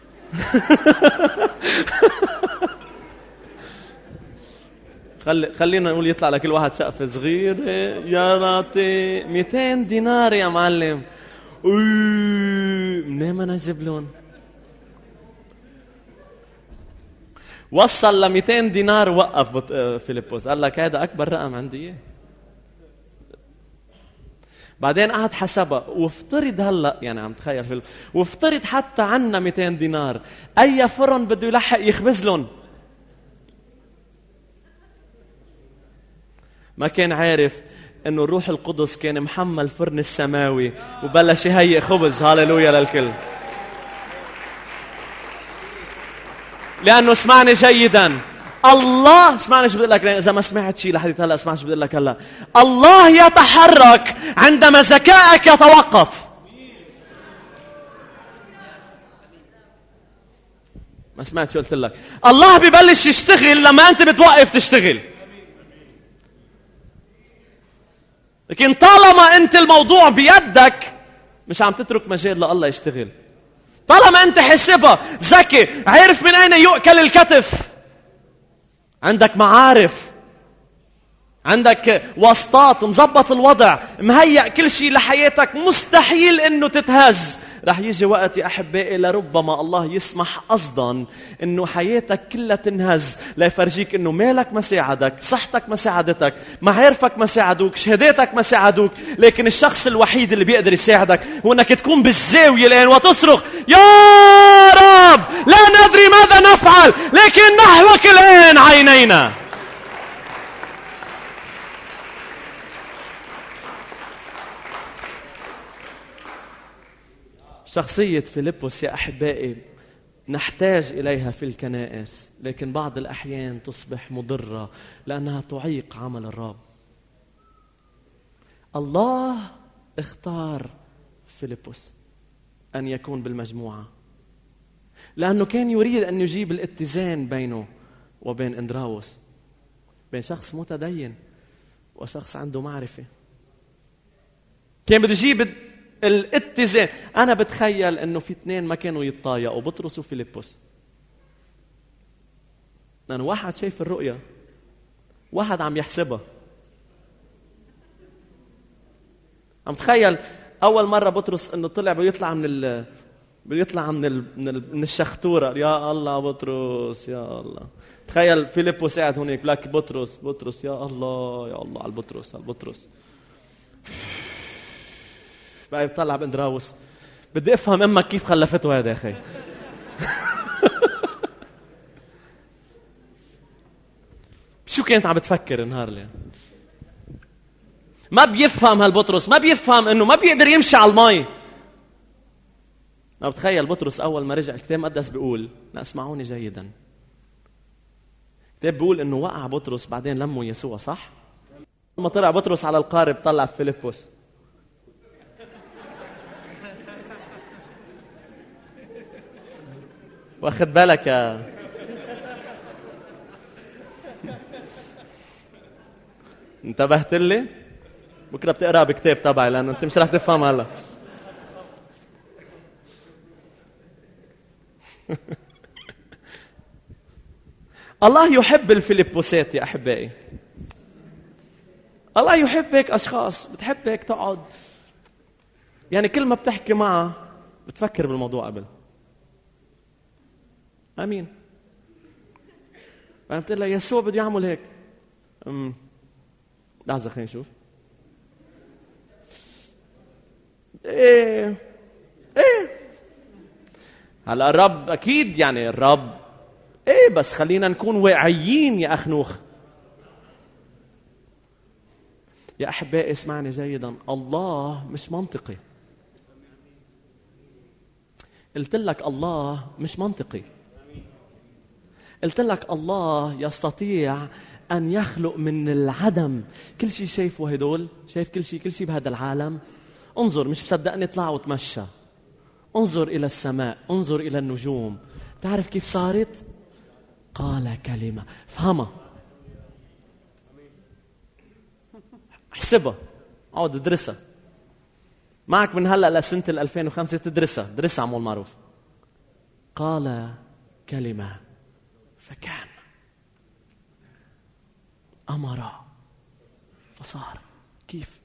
خلي خلينا نقول يطلع لكل واحد شقفة صغيرة. يا راتي مئتين دينار يا معلم. منين ما نجيب لهم؟ وصل ل مئتين دينار. وقف فيلبس قال لك هذا أكبر رقم عندي. بعدين قعد حسبها وافترض هلا يعني عم تخيل فيلم، وافترض حتى عنا مئتين دينار، أي فرن بده يلحق يخبز لهم؟ ما كان عارف انه الروح القدس كان محمل فرن السماوي وبلش يهيئ خبز. هاليلويا للكل. لانه اسمعني جيدا، الله اسمعني شو بدي لك، اذا ما سمعت شيء لحد هلا اسمع شو بدي لك هلا. الله يتحرك عندما ذكائك يتوقف. ما سمعت شو قلت لك؟ الله ببلش يشتغل لما انت بتوقف تشتغل. لكن طالما انت الموضوع بيدك مش عم تترك مجال لله يشتغل. طالما انت حسبها ذكي، عارف من اين يؤكل الكتف، عندك معارف، عندك واسطات، مزبط الوضع، مهيأ كل شيء لحياتك، مستحيل انه تتهز. رح يجي وقت يا احبائي لربما الله يسمح قصدا انه حياتك كلها تنهز ليفرجيك انه مالك ما ساعدك، صحتك ما ساعدتك، معارفك ما ساعدوك، شهاداتك ما ساعدوك، لكن الشخص الوحيد اللي بيقدر يساعدك هو انك تكون بالزاوية الان وتصرخ يا رب لا ندري ماذا نفعل لكن نحوك الان عينينا. شخصية فيلبس يا أحبائي نحتاج إليها في الكنائس، لكن بعض الأحيان تصبح مضرة لأنها تعيق عمل الرب. الله اختار فيلبس أن يكون بالمجموعة لأنه كان يريد أن يجيب الاتزان بينه وبين إندراوس، بين شخص متدين وشخص عنده معرفة. كان بده يجيب الاتزان. أنا بتخيل أنه في اثنين ما كانوا يتطايقوا، بطرس وفيلبس، لأنه واحد شايف الرؤية، واحد عم يحسبها. عم تخيل أول مرة بطرس أنه طلع بيطلع من ال بيطلع من ال من, ال... من الشختورة. يا الله بطرس يا الله. تخيل فيلبس قاعد هناك لك بطرس بطرس يا الله يا الله على البطرس على البطرس. بقى بيطلع باندراوس. بدي افهم امك كيف خلفته هذا يا اخي. شو كانت عم بتفكر النهار اللي ما بيفهم هالبطرس، ما بيفهم انه ما بيقدر يمشي على المي. انا بتخيل بطرس اول ما رجع، الكتاب المقدس بيقول، لا اسمعوني جيدا، الكتاب بيقول انه وقع بطرس بعدين لمه يسوع، صح؟ لما طلع بطرس على القارب طلع فيلبس. واخد بالك يا انتبهت لي؟ بكره بتقرا بكتاب تبعي لانه انت مش رح تفهم هلا. الله يحب الفيلبسات يا احبائي. الله يحب هيك اشخاص بتحب هيك تقعد، يعني كل ما بتحكي معه بتفكر بالموضوع قبل. امين. فهمت لها يسوع بده يعمل هيك. امم لحظه خلينا نشوف. ايه ايه هلا الرب اكيد، يعني الرب ايه، بس خلينا نكون واعيين يا اخنوخ. يا احبائي اسمعني جيدا، الله مش منطقي. قلت لك الله مش منطقي. قلت لك الله يستطيع أن يخلق من العدم كل شيء. شايفه هدول؟ شايف كل شيء كل شيء بهذا العالم؟ انظر، مش مصدقني اطلع وتمشى، انظر إلى السماء، انظر إلى النجوم. تعرف كيف صارت؟ قال كلمة. فهمها، احسبها، اقعد ادرسها معك من هلأ لسنة ألفين وخمسة. تدرسها درسها عمول معروف. قال كلمة فكان، أمر فصار. كيف؟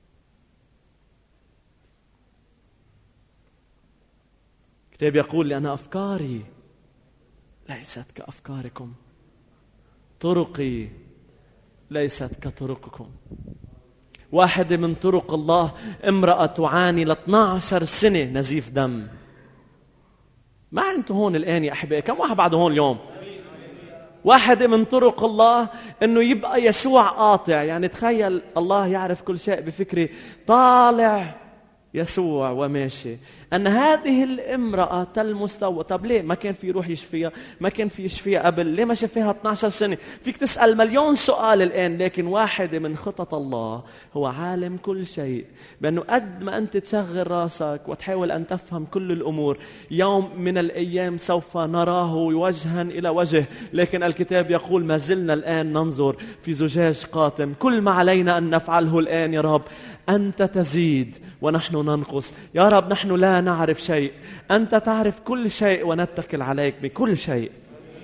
الكتاب يقول لأن أفكاري ليست كأفكاركم، طرقي ليست كطرقكم. واحدة من طرق الله امرأة تعاني ل اثنتي عشرة سنة نزيف دم. ما أنتوا هون الآن يا أحبائي؟ كم واحد بعده هون اليوم؟ واحدة من طرق الله أنه يبقى يسوع قاطع. يعني تخيل الله يعرف كل شيء بفكري، طالع يسوع وماشي، أن هذه الامرأة المستوى. طب ليه ما كان في يروح يشفيها؟ ما كان في يشفيها قبل؟ ليه ما شفيها اثني عشر سنة؟ فيك تسأل مليون سؤال الآن. لكن واحدة من خطط الله هو عالم كل شيء، بأنه قد ما أنت تشغل راسك وتحاول أن تفهم كل الأمور، يوم من الأيام سوف نراه وجها إلى وجه. لكن الكتاب يقول ما زلنا الآن ننظر في زجاج قاتم. كل ما علينا أن نفعله الآن يا رب أنت تزيد ونحن ننقص. يا رب نحن لا نعرف شيء، أنت تعرف كل شيء ونتكل عليك بكل شيء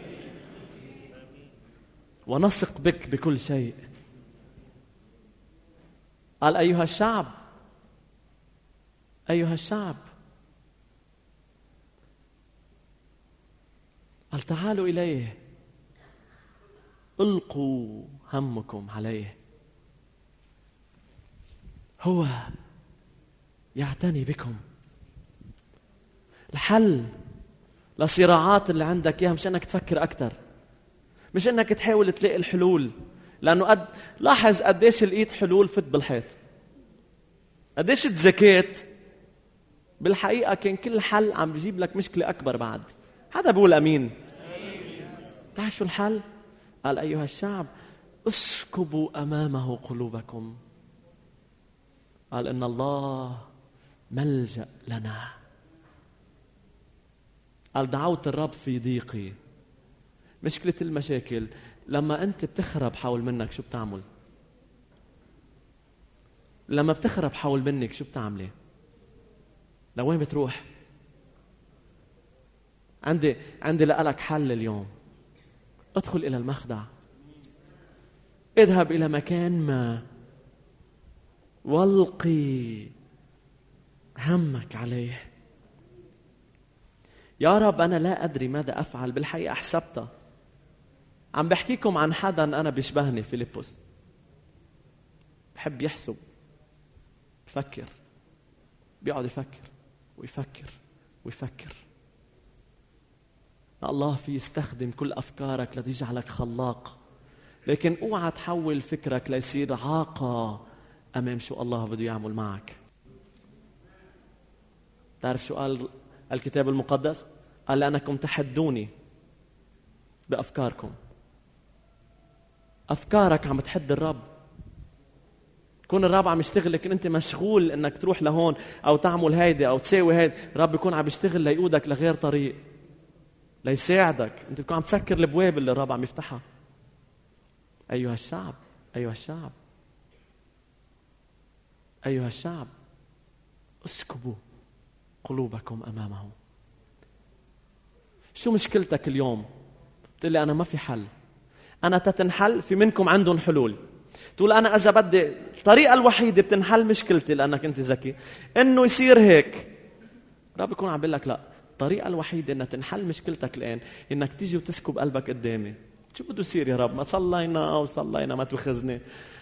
ونثق بك بكل شيء. قال أيها الشعب، أيها الشعب، قال تعالوا إليه ألقوا همكم عليه، هو يعتني بكم. الحل لصراعات اللي عندك إياها مش أنك تفكر أكتر، مش أنك تحاول تلاقي الحلول، لأنه قد لاحظ قديش لقيت حلول فت بالحيط، قديش تزكيت بالحقيقة كان كل حل عم بيجيب لك مشكلة أكبر بعد. حدا بيقول أمين؟ تعرف شو الحل؟ قال أيها الشعب اسكبوا أمامه قلوبكم. قال إن الله ملجأ لنا. قال دعوت الرب في ضيقي. مشكلة المشاكل لما أنت بتخرب حول منك شو بتعمل؟ لما بتخرب حول منك شو بتعملي؟ لوين بتروح؟ عندي عندي لك حل اليوم. ادخل إلى المخدع، اذهب إلى مكان ما والقي همك عليه. يا رب أنا لا أدري ماذا أفعل، بالحقيقة حسبتها. عم بحكيكم عن حدا أنا بيشبهني، فيليبوس، بحب يحسب، يفكر، بيقعد يفكر ويفكر ويفكر. الله في يستخدم كل أفكارك لتجعلك خلاق، لكن اوعى تحول فكرك ليصير عاقة أمام شو الله بده يعمل معك. تعرف شو قال الكتاب المقدس؟ قال لأنكم تحدوني بأفكاركم. أفكارك عم تحد الرب. كون الرب عم يشتغل لكن أنت مشغول إنك تروح لهون أو تعمل هيدا أو تساوي هيدا، الرب يكون عم يشتغل ليقودك لغير طريق، ليساعدك. أنت بتكون عم تسكر البواب اللي الرب عم يفتحها. أيها الشعب، أيها الشعب، أيها الشعب، اسكبوا قلوبكم أمامه. شو مشكلتك اليوم؟ بتقول لي أنا ما في حل. أنا تتنحل، في منكم عندهم حلول. تقول أنا إذا بدي الطريقة الوحيدة بتنحل مشكلتي لأنك أنت ذكي إنه يصير هيك. رب يكون عم بيقول لك لا، الطريقة الوحيدة إنها تنحل مشكلتك الآن إنك تيجي وتسكب قلبك قدامي. شو بده يصير يا رب؟ ما صلينا أو صلينا ما تخزني.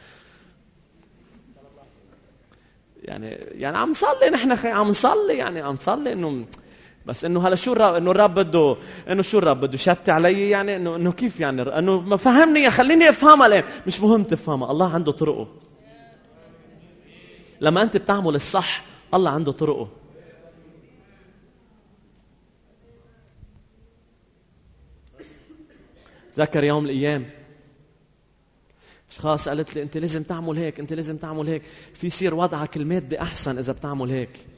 يعني يعني عم نصلي نحن خي... عم نصلي يعني عم نصلي إنه بس إنه هلا شو الرب إنه الرب بده إنه شو الرب بده يشتي علي يعني إنه إنه كيف يعني إنه ما فهمني خليني أفهمها الآن. مش مهم تفهمها، الله عنده طرقه. لما أنت بتعمل الصح الله عنده طرقه. ذكر يوم من الأيام أشخاص قالت لي أنت لازم تعمل هيك، أنت لازم تعمل هيك، في يصير وضعك المادي أحسن إذا بتعمل هيك.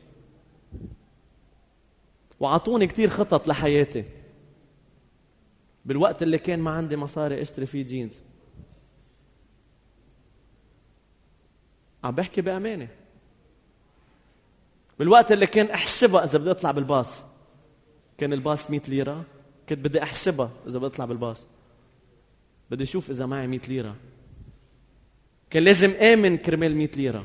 وعطوني كتير خطط لحياتي بالوقت اللي كان ما عندي مصاري اشتري فيه جينز. عم بحكي بأمانة. بالوقت اللي كان أحسبها إذا بدي أطلع بالباص، كان الباص مئة ليرة، كنت بدي أحسبها إذا بدي أطلع بالباص، بدي أشوف إذا معي مئة ليرة، كان لازم آمن كرمال مئة ليرة.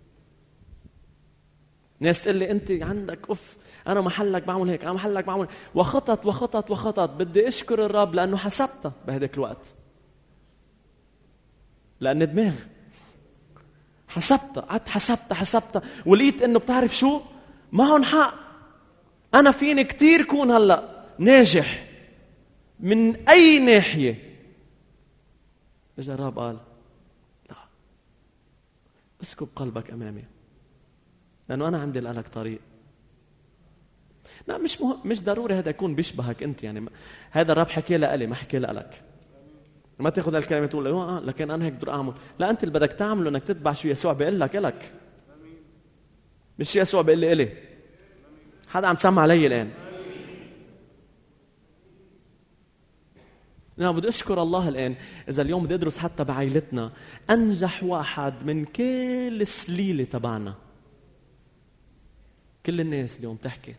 ناس تقول لي أنت عندك أوف أنا محلك بعمل هيك، أنا محلك بعمل هيك. وخطط وخطط وخطط. بدي أشكر الرب لأنه حسبتها بهداك الوقت، لأن دماغ حسبتها، قعدت حسبتها حسبتها ولقيت إنه بتعرف شو معهم حق. أنا فيني كتير كون هلأ ناجح من أي ناحية اجى الرب قال لا، اسكب قلبك امامي لانه انا عندي لك طريق. لا مش مهم، مش ضروري هذا يكون بيشبهك انت، يعني هذا الرب حكي لي ما حكي لك. ما تاخذ الكلمه تقول اه لكن انا هيك بدي اعمل. لا، انت اللي بدك تعمله انك تتبع شو يسوع بيقول لك لك، مش يسوع بيقول لي الي. حدا عم تسمع علي الان؟ أنا بدي أشكر الله الآن إذا اليوم بدي أدرس حتى بعائلتنا أنجح واحد من كل السليلة تبعنا. كل الناس اليوم تحكي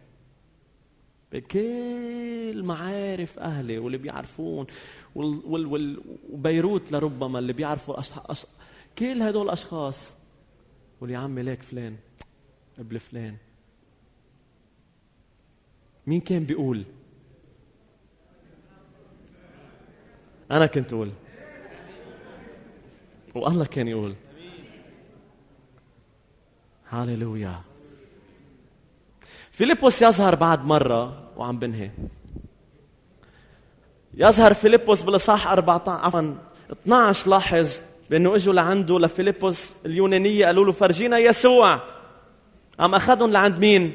بكل معارف أهلي واللي بيعرفون وال وال وال وبيروت لربما اللي بيعرفوا أشخاص، كل هدول الأشخاص واللي عمي ليك فلان قبل فلان. مين كان بيقول؟ أنا كنت أقول والله كان يقول. هاليلويا. فيليبوس يظهر بعد مرة وعم بنهي. يظهر فيليبوس بالإصحاح أربعة عشر عفوا اثني عشر. لاحظ بأنه إجوا لعنده لفيليبوس اليونانية قالوا له فرجينا يسوع. أم أخذهم لعند مين؟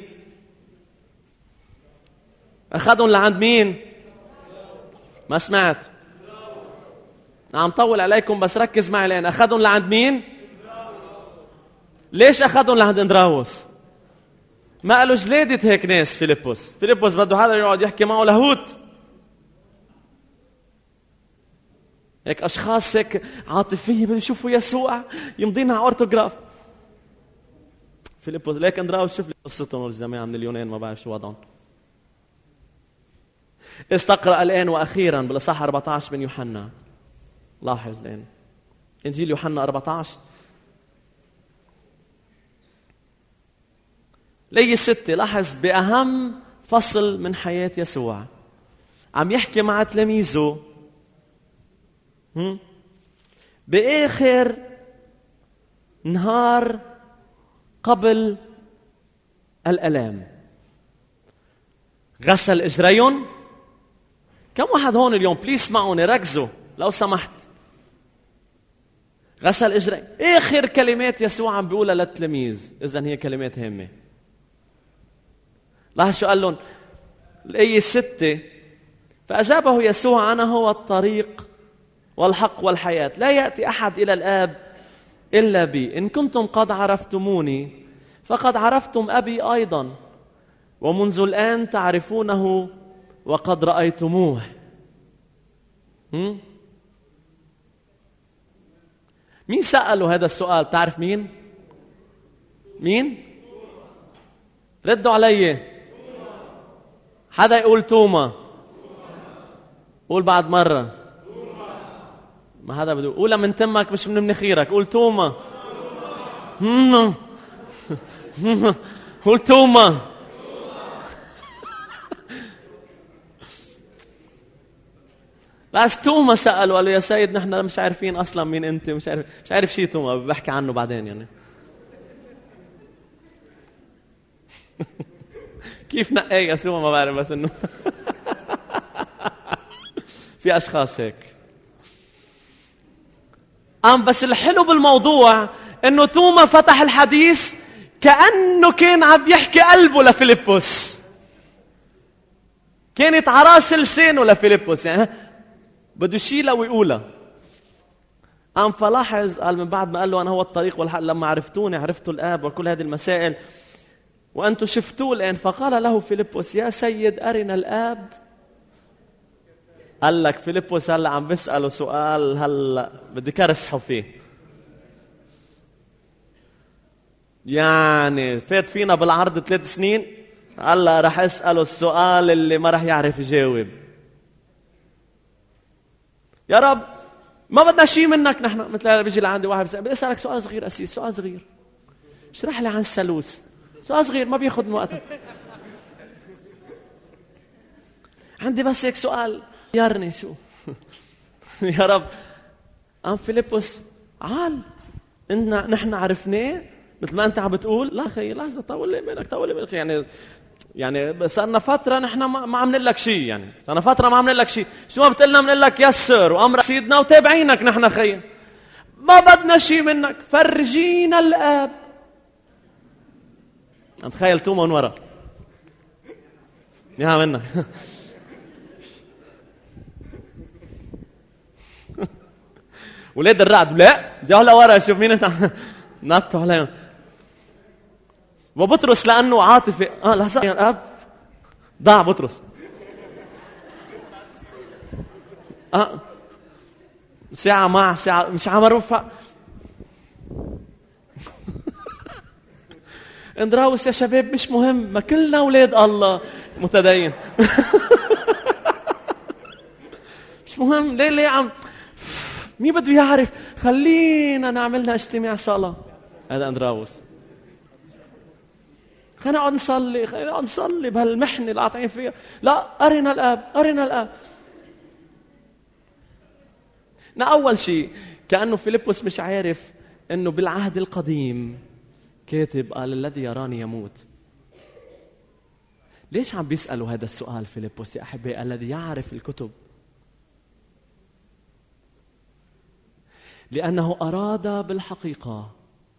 أخذهم لعند مين؟ ما سمعت. عم طول عليكم بس ركز معي الآن. أخذهم لعند مين؟ ليش أخذهم لعند إندراوس؟ ما قالوا جلادة هيك ناس. فيليبوس فيليبوس بده هذا يقعد يحكي معه لاهوت. هيك أشخاص هيك عاطفية بده يشوفوا يسوع يمضينا أورتوغراف. فيليبوس ليك إندراوس شوف لي قصتهم والجماعة من اليونان ما بعرف شو وضعهم. استقرأ الآن وأخيرا بالإصحاح أربعة عشر من يوحنا. لاحظ الآن إنجيل يوحنا أربعة عشر لي ستة. لاحظ بأهم فصل من حياة يسوع عم يحكي مع تلاميذه بآخر نهار قبل الألام. غسل إجريهم. كم واحد هون اليوم بليز اسمعوني ركزوا لو سمحت. غسل إجري. آخر كلمات يسوع عم بيقولها للتلاميذ، إذن هي كلمات هامة. لاحظ شو قال لهم الآية ستة. فأجابه يسوع أنا هو الطريق والحق والحياة، لا يأتي أحد إلى الآب إلا بي. إن كنتم قد عرفتموني فقد عرفتم أبي أيضا، ومنذ الآن تعرفونه وقد رأيتموه. هم؟ مين سأله هذا السؤال؟ تعرف مين؟ مين؟ ردوا علي. حدا يقول توما. قول بعد مرة. ما هذا بده قولها من تمك مش من مناخيرك. قول توما. قول توما. بس توما سأله قال له يا سيد نحن مش عارفين أصلا مين أنت، مش عارف مش عارف شيء. توما بحكي عنه بعدين يعني. كيف نقاه يسوع ما بعرف، بس إنه في أشخاص هيك. أم بس الحلو بالموضوع إنه توما فتح الحديث كأنه كان عم يحكي قلبه لفيليبوس. كانت عراس لسانه لفيليبوس، يعني بده يشيلها ويقولها. قام فلاحظ قال من بعد ما قال له أنا هو الطريق والحق لما عرفتوني عرفتوا الآب وكل هذه المسائل وأنتم شفتوه الآن. فقال له فيليبوس يا سيد أرنا الآب. قال لك فيليبوس هلا عم بسأله سؤال هلا بدي كرسحه فيه. يعني فات فينا بالعرض ثلاث سنين هلا رح أسأله السؤال اللي ما رح يعرف يجاوب. يا رب ما بدنا شيء منك نحن. مثل بيجي لعندي واحد بيسأل بدي أسألك سؤال صغير أسيس، سؤال صغير اشرح لي عن الثالوث. سؤال صغير ما بياخذ من وقتك. عندي بس هيك سؤال يارني شو. يا رب. قام فيليبوس عال إن نحن عرفناه مثل ما أنت عم بتقول. لا خي لحظة طول لي بالك طول لي بالك يعني يعني صارنا فترة نحن ما عم نقول لك شيء، يعني صارنا فترة ما عم نقول لك شيء. شو ما بتقلنا بنقول لك يسر وأمر سيدنا وتابعينك نحن خير. ما بدنا شيء منك، فرجينا الآب. تخيل توما من ورا يا منك ولاد الرعد لا زي هلا ورا شوف مين انت نطوا عليهم. وبطرس لانه عاطفي اه لا يا الاب ضاع بطرس اه ساعة مع ساعة مش عم ارفع اندراوس يا شباب مش مهم، ما كلنا اولاد الله متدين مش مهم. ليه ليه عم مين بده يعرف؟ خلينا نعملنا اجتماع صلاة. هذا اندراوس. خلينا نقعد نصلي، خلينا نقعد نصلي بهالمحنة اللي قاطعين فيها. لا أرنا الآب، أرنا الآب. نا أول شيء كأنه فيلبس مش عارف إنه بالعهد القديم كاتب قال الذي يراني يموت. ليش عم بيسألوا هذا السؤال فيلبس يا أحبائي الذي يعرف الكتب؟ لأنه أراد بالحقيقة،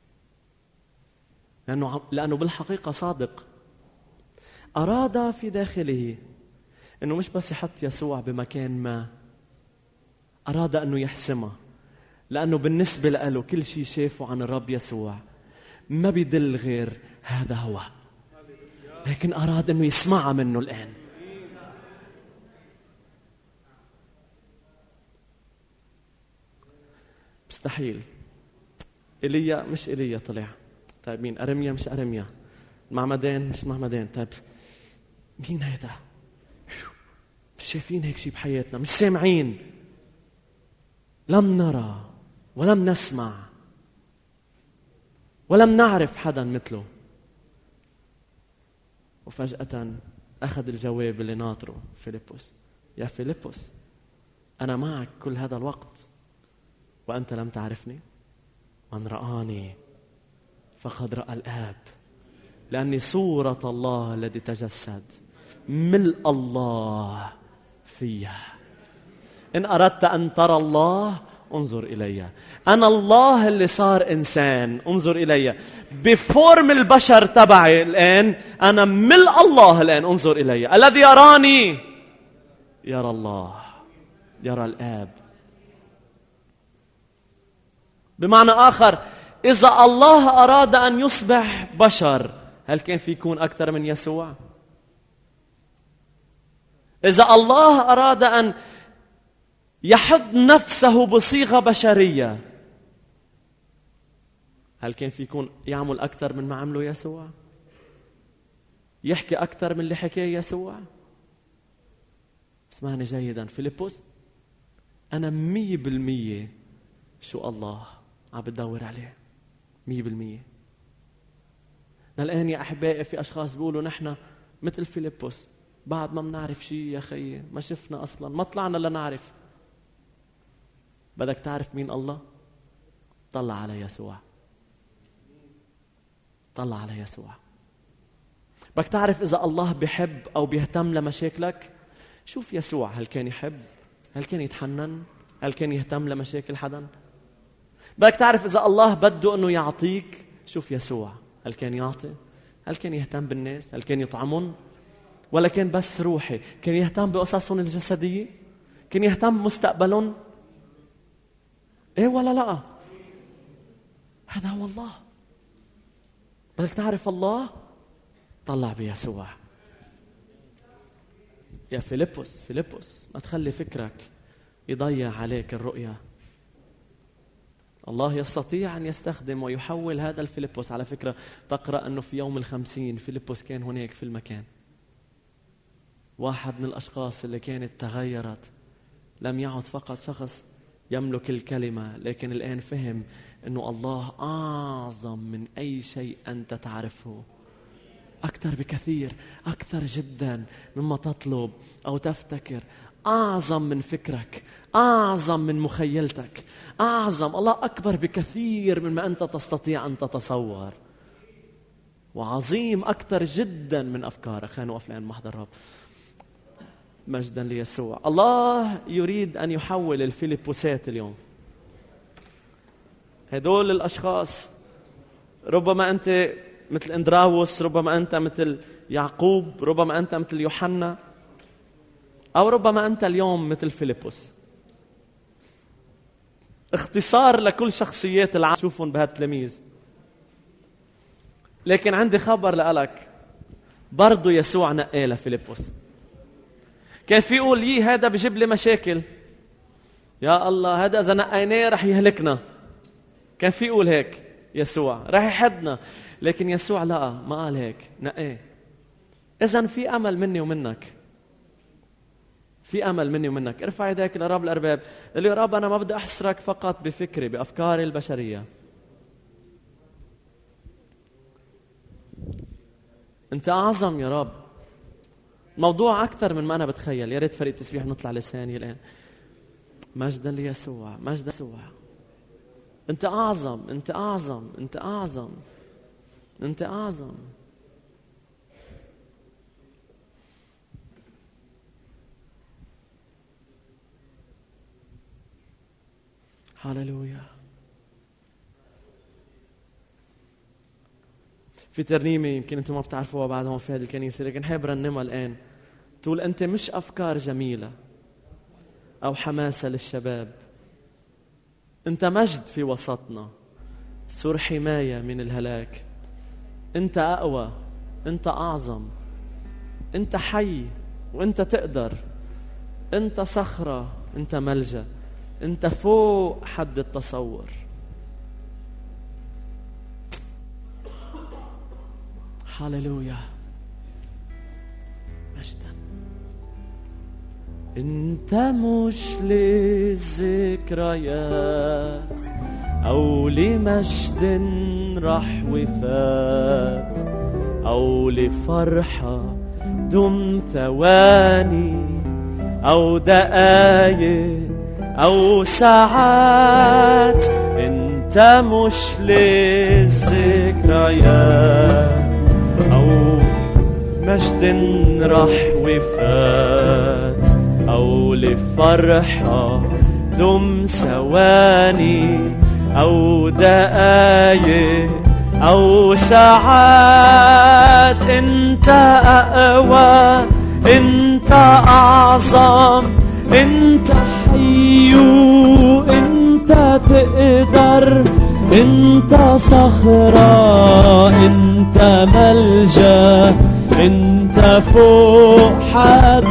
لأنه لأنه بالحقيقة صادق، أراد في داخله إنه مش بس يحط يسوع بمكان ما، أراد إنه يحسمه، لأنه بالنسبة له كل شيء شافه عن الرب يسوع ما بيدل غير هذا هو، لكن أراد إنه يسمعها منه الآن. مستحيل إيليا مش إيليا طلع. طيب مين؟ أرميا مش أرميا. معمدان مش معمدان. طيب مين هيدا؟ مش شايفين هيك شيء بحياتنا، مش سامعين، لم نرى ولم نسمع ولم نعرف حدا مثله. وفجأة أخذ الجواب اللي ناطره فيلبس. يا فيلبس أنا معك كل هذا الوقت وأنت لم تعرفني. من رآني فقد رأى الآب، لأني صورة الله الذي تجسد، ملء الله فيا. إن أردت أن ترى الله انظر إلي. أنا الله اللي صار إنسان، انظر إلي بفورم البشر تبعي الآن. أنا ملء الله الآن، انظر إلي. الذي يراني يرى الله، يرى الآب. بمعنى آخر إذا الله أراد أن يصبح بشر، هل كان في يكون أكثر من يسوع؟ إذا الله أراد أن يحد نفسه بصيغة بشرية، هل كان في يكون يعمل أكثر من ما عمله يسوع؟ يحكي أكثر من اللي حكاه يسوع؟ اسمعني جيدا فيلبس، أنا مية بالمية شو الله عم بدور عليه، مية بالمية. الآن يا أحبائي في أشخاص بيقولوا نحن مثل فيلبس، بعد ما منعرف شيء يا خيي، ما شفنا أصلا، ما طلعنا لنعرف. بدك تعرف مين الله؟ طلع على يسوع، طلع على يسوع. بدك تعرف إذا الله بيحب أو بيهتم لمشاكلك؟ شوف يسوع، هل كان يحب؟ هل كان يتحنن؟ هل كان يهتم لمشاكل حدا؟ بدك تعرف إذا الله بده أنه يعطيك؟ شوف يسوع، هل كان يعطي؟ هل كان يهتم بالناس؟ هل كان يطعمون؟ ولا كان بس روحي؟ كان يهتم بقصصهم الجسدية؟ كان يهتم بمستقبلهم؟ إيه ولا لا؟ هذا هو الله. بدك تعرف الله؟ طلع بيسوع. يا فيلبس فيلبس ما تخلي فكرك يضيع عليك الرؤية. الله يستطيع أن يستخدم ويحول هذا الفيلبس. على فكرة تقرأ أنه في يوم الخمسين فيلبس كان هناك في المكان، واحد من الأشخاص اللي كانت تغيرت، لم يعد فقط شخص يملك الكلمة، لكن الآن فهم أنه الله أعظم من أي شيء أنت تعرفه، أكثر بكثير، أكثر جدا مما تطلب أو تفتكر، أعظم من فكرك، أعظم من مخيلتك، أعظم. الله أكبر بكثير مما أنت تستطيع أن تتصور. وعظيم أكثر جدا من أفكارك. خلينا نوقف لأن محضر الرب. مجدا ليسوع. الله يريد أن يحول الفيليبوسات اليوم. هدول الأشخاص ربما أنت مثل إندراوس، ربما أنت مثل يعقوب، ربما أنت مثل يوحنا، أو ربما أنت اليوم مثل فيليبوس. اختصار لكل شخصيات العالم شوفهم بهالتلاميذ. لكن عندي خبر لك، برضو يسوع نقاه لفيليبوس. كان في يقول يي هذا بجيب لي مشاكل، يا الله هذا إذا نقيناه رح يهلكنا. كان في يقول هيك يسوع رح يحدنا، لكن يسوع لا، ما قال هيك، نقاه. إذن في أمل مني ومنك، في أمل مني ومنك. ارفع يديك لرب الأرباب، قل له يا رب أنا ما بدي أحصرك فقط بفكري بأفكاري البشرية. أنت أعظم يا رب، موضوع أكثر من ما أنا بتخيل. يا ريت فريق التسبيح نطلع لساني الآن. مجدا ليسوع، مجدا ليسوع. أنت أعظم، أنت أعظم، أنت أعظم، أنت أعظم. هاليلويا. في ترنيمة يمكن أنتم ما بتعرفوها بعد هون في هذه الكنيسة، لكن حابب رنمها الآن. تقول أنت مش أفكار جميلة أو حماسة للشباب، أنت مجد في وسطنا، سور حماية من الهلاك. أنت أقوى، أنت أعظم، أنت حي وأنت تقدر، أنت صخرة، أنت ملجأ، أنت فوق حد التصور. هاليلويا. مجدا. أنت مش للذكريات أو لمجد راح وفات أو لفرحة دم ثواني أو دقايق أو ساعات. أنت مش للذكريات أو مجد راح وفات أو لفرحة دم ثواني أو دقايق أو ساعات. أنت أقوى، أنت أعظم، أنت حي، أنت تقدر، أنت صخرة، أنت ملجأ، أنت فوق حد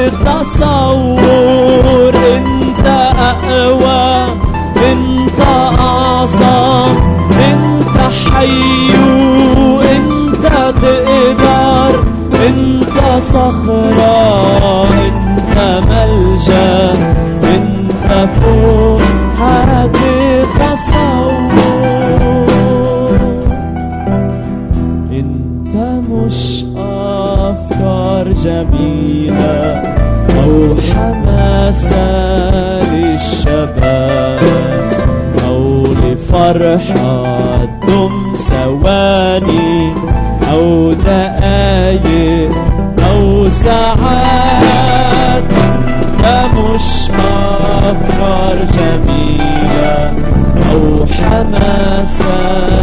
التصور. أنت أقوى، أنت أعظم، أنت حي، أنت تقدر، أنت صخرة، أنت ملجأ، أنت فوق حد التصور. أنت مش أفكار جميلة أو حماسة للشباب أو لفرحة دم ثواني أو دقايق أو ساعات. أنت مش أفكار جميلة أو حماسة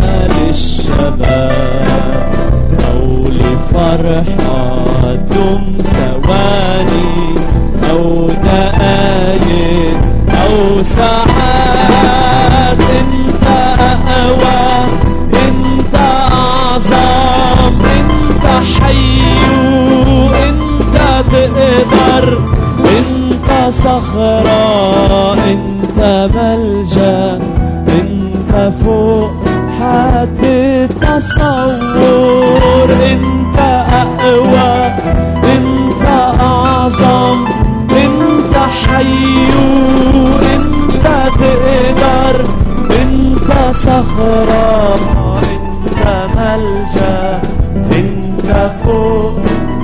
للشباب أو لفرحة دم ثواني أو دقايق أو ساعات. أنت أقوى، أنت أعظم، أنت حي، أنت تقدر، أنت صخرة، أنت ملجأ، أنت فوق حد التصور. أنت أقوى، أنت أعظم، أنت حي، أنت تقدر، أنت صخرة، أنت ملجأ، أنت فوق.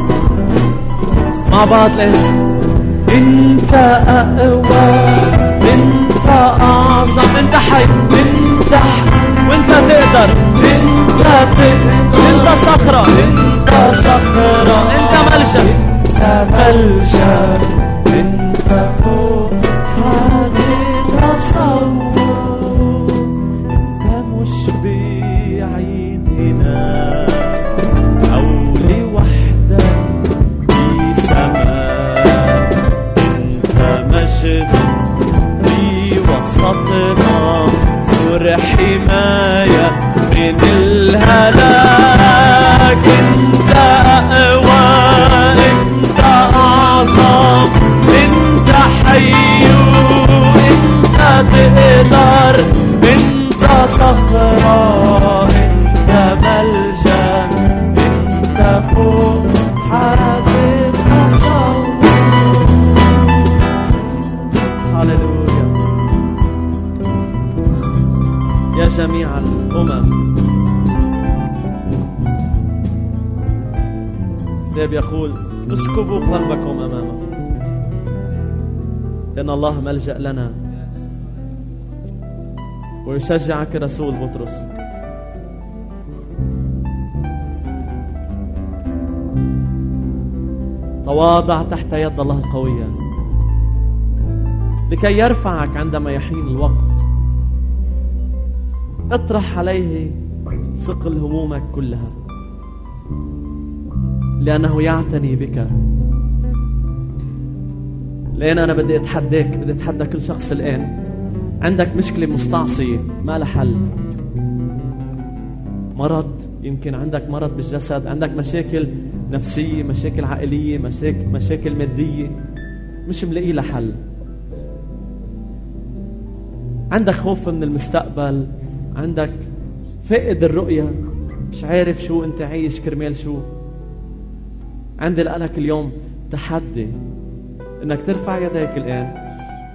مع بعض ليه؟ أنت أقوى، أنت أعظم، أنت حي، أنت وأنت تقدر، أنت تقدر، أنت صخرة، انت صخرة، انت ملجأ، انت ملجأ، انت فوق حد تصور، انت مش بعيد هنا او لوحدك في سماء، انت مجد في وسطنا، سور حماية من الهلاك، انت اقوى، انت اعظم، انت حي، انت تقدر، انت صخرة، انت ملجأ، انت فوق حد تصور. هللويا. يا جميع الأمم، الكتاب يقول اسكبوا قلبكم أمامه، لأن الله ملجأ لنا. ويشجعك رسول بطرس تواضع تحت يد الله القوية لكي يرفعك عندما يحين الوقت. اطرح عليه ثقل همومك كلها لأنه يعتني بك. لأن أنا بدي أتحداك، بدي أتحدى كل شخص الآن عندك مشكلة مستعصية ما لها حل، مرض، يمكن عندك مرض بالجسد، عندك مشاكل نفسية، مشاكل عائلية، مشاكل, مشاكل مادية مش ملاقي لها حل، عندك خوف من المستقبل، عندك فقد الرؤية، مش عارف شو انت عايش كرمال شو. عندي لك اليوم تحدي انك ترفع يديك الآن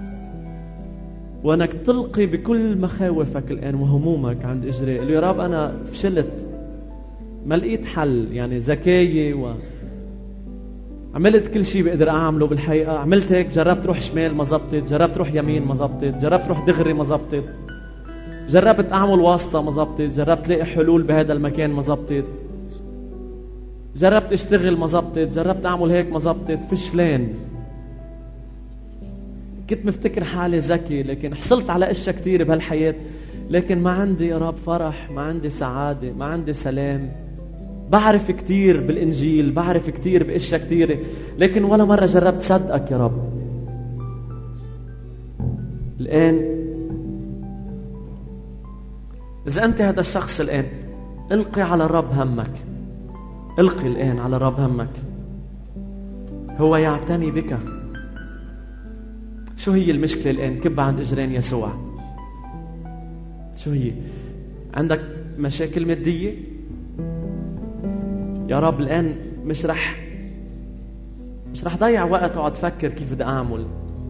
وانك تلقي بكل مخاوفك الآن وهمومك عند اجري. قل له يا رب انا فشلت، ما لقيت حل، يعني ذكاية و عملت كل شيء بقدر اعمله بالحقيقة، عملت هيك، جربت روح شمال ما زبطت، جربت روح يمين ما زبطت، جربت روح دغري ما زبطت، جربت اعمل واسطة ما زبطت، جربت لاقي حلول بهذا المكان ما زبطت، جربت اشتغل ما زبطت، جربت اعمل هيك ما زبطت، فشلان. كنت مفتكر حالي ذكي، لكن حصلت على اشياء كتير بهالحياة، لكن ما عندي يا رب فرح، ما عندي سعادة، ما عندي سلام. بعرف كتير بالإنجيل، بعرف كتير باشياء كتيرة، لكن ولا مرة جربت صدقك يا رب. الآن إذا أنت هذا الشخص الآن، القي على الرب همك، القي الآن على الرب همك، هو يعتني بك. شو هي المشكلة الآن؟ كب عند إجرين يسوع. شو هي؟ عندك مشاكل مادية؟ يا رب الآن مش رح مش رح ضيع وقت وقعد فكر كيف بدي أعمل.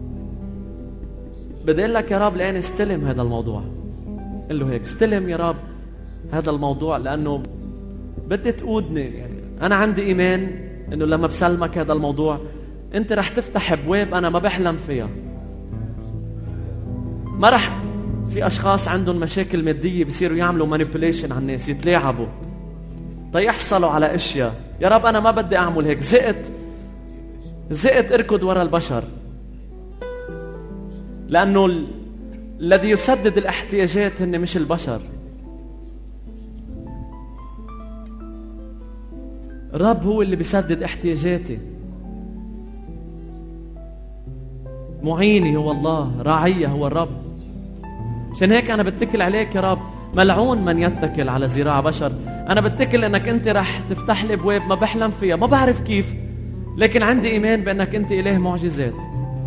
بدي أقول لك يا رب الآن استلم هذا الموضوع. قل له هيك، استلم يا رب هذا الموضوع، لأنه بدي تقودني. يعني أنا عندي إيمان إنه لما بسلمك هذا الموضوع أنت رح تفتح أبواب أنا ما بحلم فيها. ما رح في أشخاص عندهم مشاكل مادية بيصيروا يعملوا مانيبيوليشن على الناس، يتلاعبوا تيحصلوا على أشياء. يا رب أنا ما بدي أعمل هيك، زقت زقت اركض ورا البشر، لأنه ال... الذي يسدد الاحتياجات هن مش البشر. الرب هو اللي بيسدد احتياجاتي. معيني هو الله، راعية هو الرب. عشان هيك أنا بتكل عليك يا رب. ملعون من يتكل على ذراع بشر. أنا بتكل أنك أنت رح تفتح لي أبواب ما بحلم فيها، ما بعرف كيف، لكن عندي إيمان بأنك أنت إله معجزات.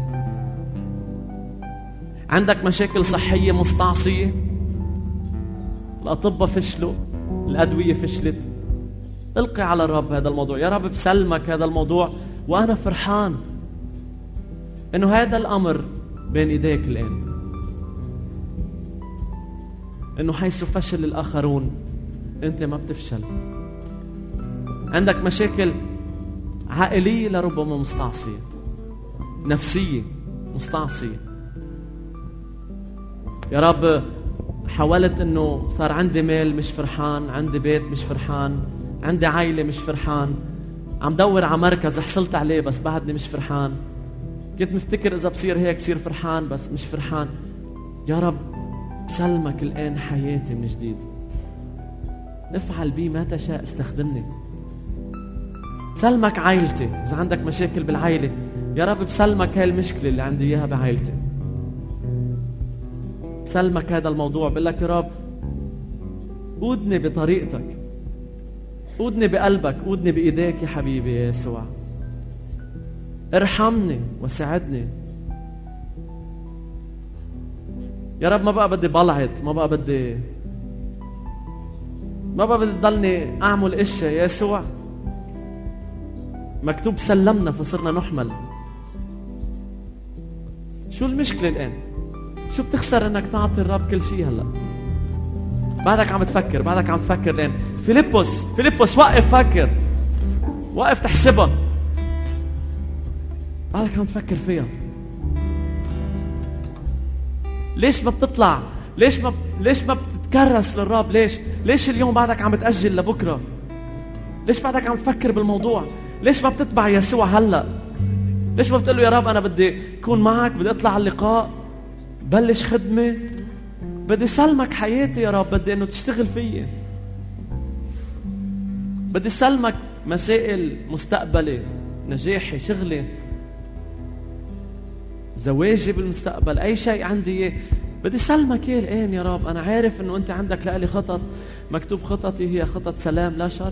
عندك مشاكل صحية مستعصية، الأطباء فشلوا، الأدوية فشلت، القي على الرب هذا الموضوع. يا رب بسلمك هذا الموضوع، وأنا فرحان إنه هذا الأمر بين إيديك الآن، إنه حيث فشل الآخرون أنت ما بتفشل. عندك مشاكل عائلية لربما مستعصية، نفسية مستعصية. يا رب حاولت إنه صار عندي مال مش فرحان، عندي بيت مش فرحان، عندي عائلة مش فرحان، عم دور على مركز حصلت عليه بس بعدني مش فرحان، كنت مفتكر إذا بصير هيك بصير فرحان بس مش فرحان. يا رب بسلمك الآن حياتي من جديد، افعل بي ما تشاء، استخدمني. بسلمك عائلتي، إذا عندك مشاكل بالعائلة يا رب بسلمك هاي المشكلة اللي عندي إياها بعائلتي، بسلمك هذا الموضوع. بقول لك يا رب قودني بطريقتك، قودني بقلبك، قودني بإيديك يا حبيبي يا يسوع. ارحمني وساعدني يا رب. ما بقى بدي بلعت، ما بقى بدي ما بقى بدي ضلني أعمل إشياء يا يسوع. مكتوب سلمنا فصرنا نحمل. شو المشكلة الآن؟ شو بتخسر انك تعطي الرب كل شيء؟ هلا بعدك عم تفكر، بعدك عم تفكر الآن. فيليبوس فيليبوس وقف فكر، وقف تحسبها، بعدك عم تفكر فيها. ليش ما بتطلع؟ ليش ما ليش ما بتتكرس للرب؟ ليش ليش اليوم بعدك عم تأجل لبكره؟ ليش بعدك عم تفكر بالموضوع؟ ليش ما بتتبع يسوع هلا؟ ليش ما بتقول له يا رب أنا بدي أكون معك، بدي أطلع على اللقاء، بلش خدمة، بدي سلمك حياتي يا رب، بدي أنه تشتغل فيي، بدي سلمك مسائل مستقبلي، نجاحي، شغلي، زواجي بالمستقبل، أي شيء عندي إياه بدي سلمك إياه الآن يا رب. أنا عارف أنه أنت عندك لألي خطط، مكتوب خططي هي خطط سلام لا شر.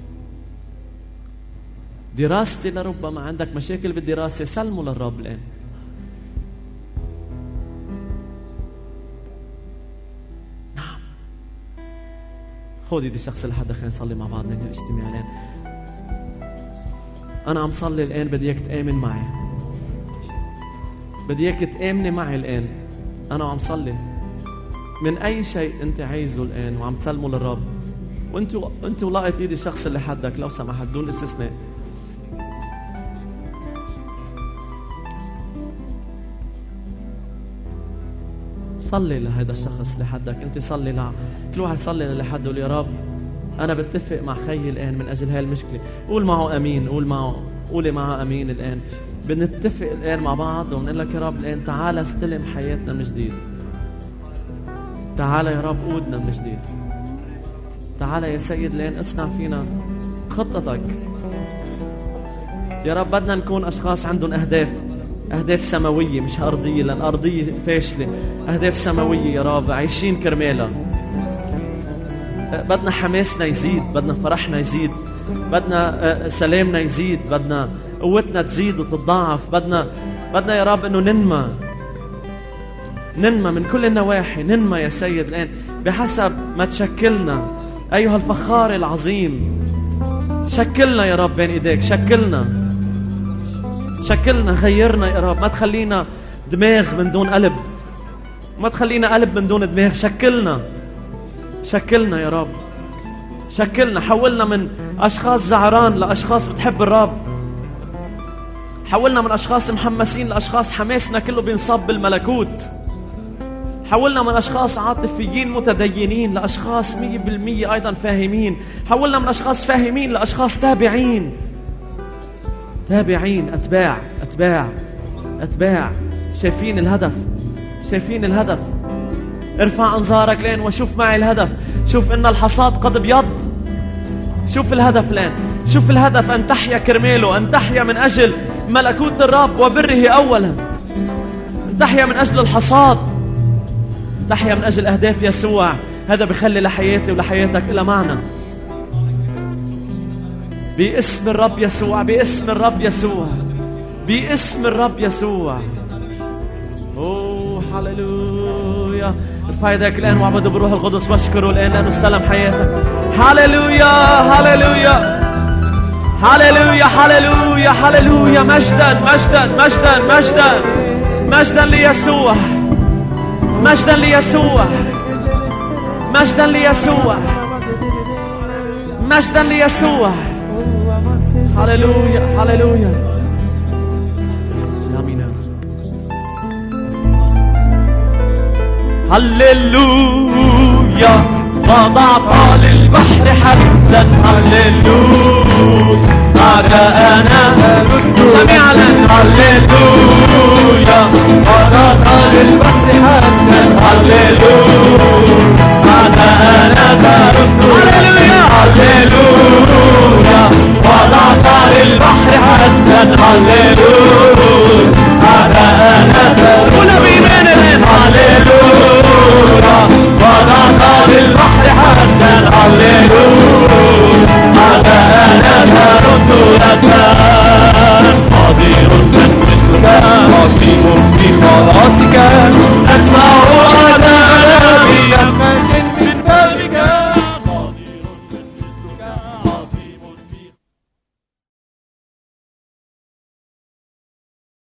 دراستي لربما عندك مشاكل بالدراسة، سلموا للرب الآن. نعم. خذ يدي شخص لحد خلينا نصلي مع بعض ننهي الاجتماع الآن. أنا عم صلي الآن، بدي إياك تآمن معي، بدي إياك تآمني معي الآن. أنا عم صلي من أي شيء أنت عايزه الآن وعم تسلمه للرب، وأنتوا أنتوا لاقط إيدي الشخص اللي حدك لو سمحت دون استثناء. صلي لهذا الشخص اللي حدك، أنت صلي لع كل واحد صلي للي حده. قول يا رب أنا بتفق مع خيي الآن من أجل هاي المشكلة. قول معه أمين، قول معه، قولي معه أمين الآن. بنتفق الآن مع بعض وبنقول لك يا رب الآن تعال استلم حياتنا من جديد. تعال يا رب قودنا من جديد. تعال يا سيد الآن اصنع فينا خطتك يا رب. بدنا نكون أشخاص عندهم أهداف، أهداف سماوية مش أرضية، لأن أرضية فاشلة. أهداف سماوية يا رب عايشين كرمالها. بدنا حماسنا يزيد، بدنا فرحنا يزيد، بدنا سلامنا يزيد، بدنا قوتنا تزيد وتتضاعف. بدنا بدنا يا رب إنه ننمى ننمى من كل النواحي، ننمى يا سيد الآن بحسب ما تشكلنا أيها الفخار العظيم. شكلنا يا رب بين إيديك، شكلنا شكلنا غيرنا يا رب. ما تخلينا دماغ من دون قلب، ما تخلينا قلب من دون دماغ. شكلنا شكلنا يا رب، شكلنا. حولنا من أشخاص زعران لأشخاص بتحب الرب. حولنا من أشخاص محمسين لأشخاص حماسنا كله بينصب بالملكوت. حولنا من أشخاص عاطفيين متدينين لأشخاص مية بالمية أيضا فاهمين. حولنا من أشخاص فاهمين لأشخاص تابعين، تابعين، أتباع أتباع أتباع شايفين الهدف، شايفين الهدف. ارفع أنظارك الآن وشوف معي الهدف. شوف إن الحصاد قد ابيض. شوف الهدف الآن، شوف الهدف، أن تحيا كرماله، أن تحيا من أجل ملكوت الرب وبره أولا، أن تحيا من أجل الحصاد، تحيا من أجل أهداف يسوع. هذا بيخلي لحياتي ولحياتك إلى معنى. باسم الرب يسوع، باسم الرب يسوع، باسم الرب يسوع. أوه هللويا. ارفع يدك الآن واعبده بروح القدس واشكره الآن لأنه استلم حياتك. هللويا هللويا هللويا هللويا هللويا. مجدا مجدا مجدا مجدا مجدا ليسوع، مجدا ليسوع، مجدا ليسوع، مجدا ليسوع. هللويا هللويا. آمين. هللويا. وضعت للبحر حد حتى هللويا أعداءنا جميعا هللويا ورد للبحر حتى هللويا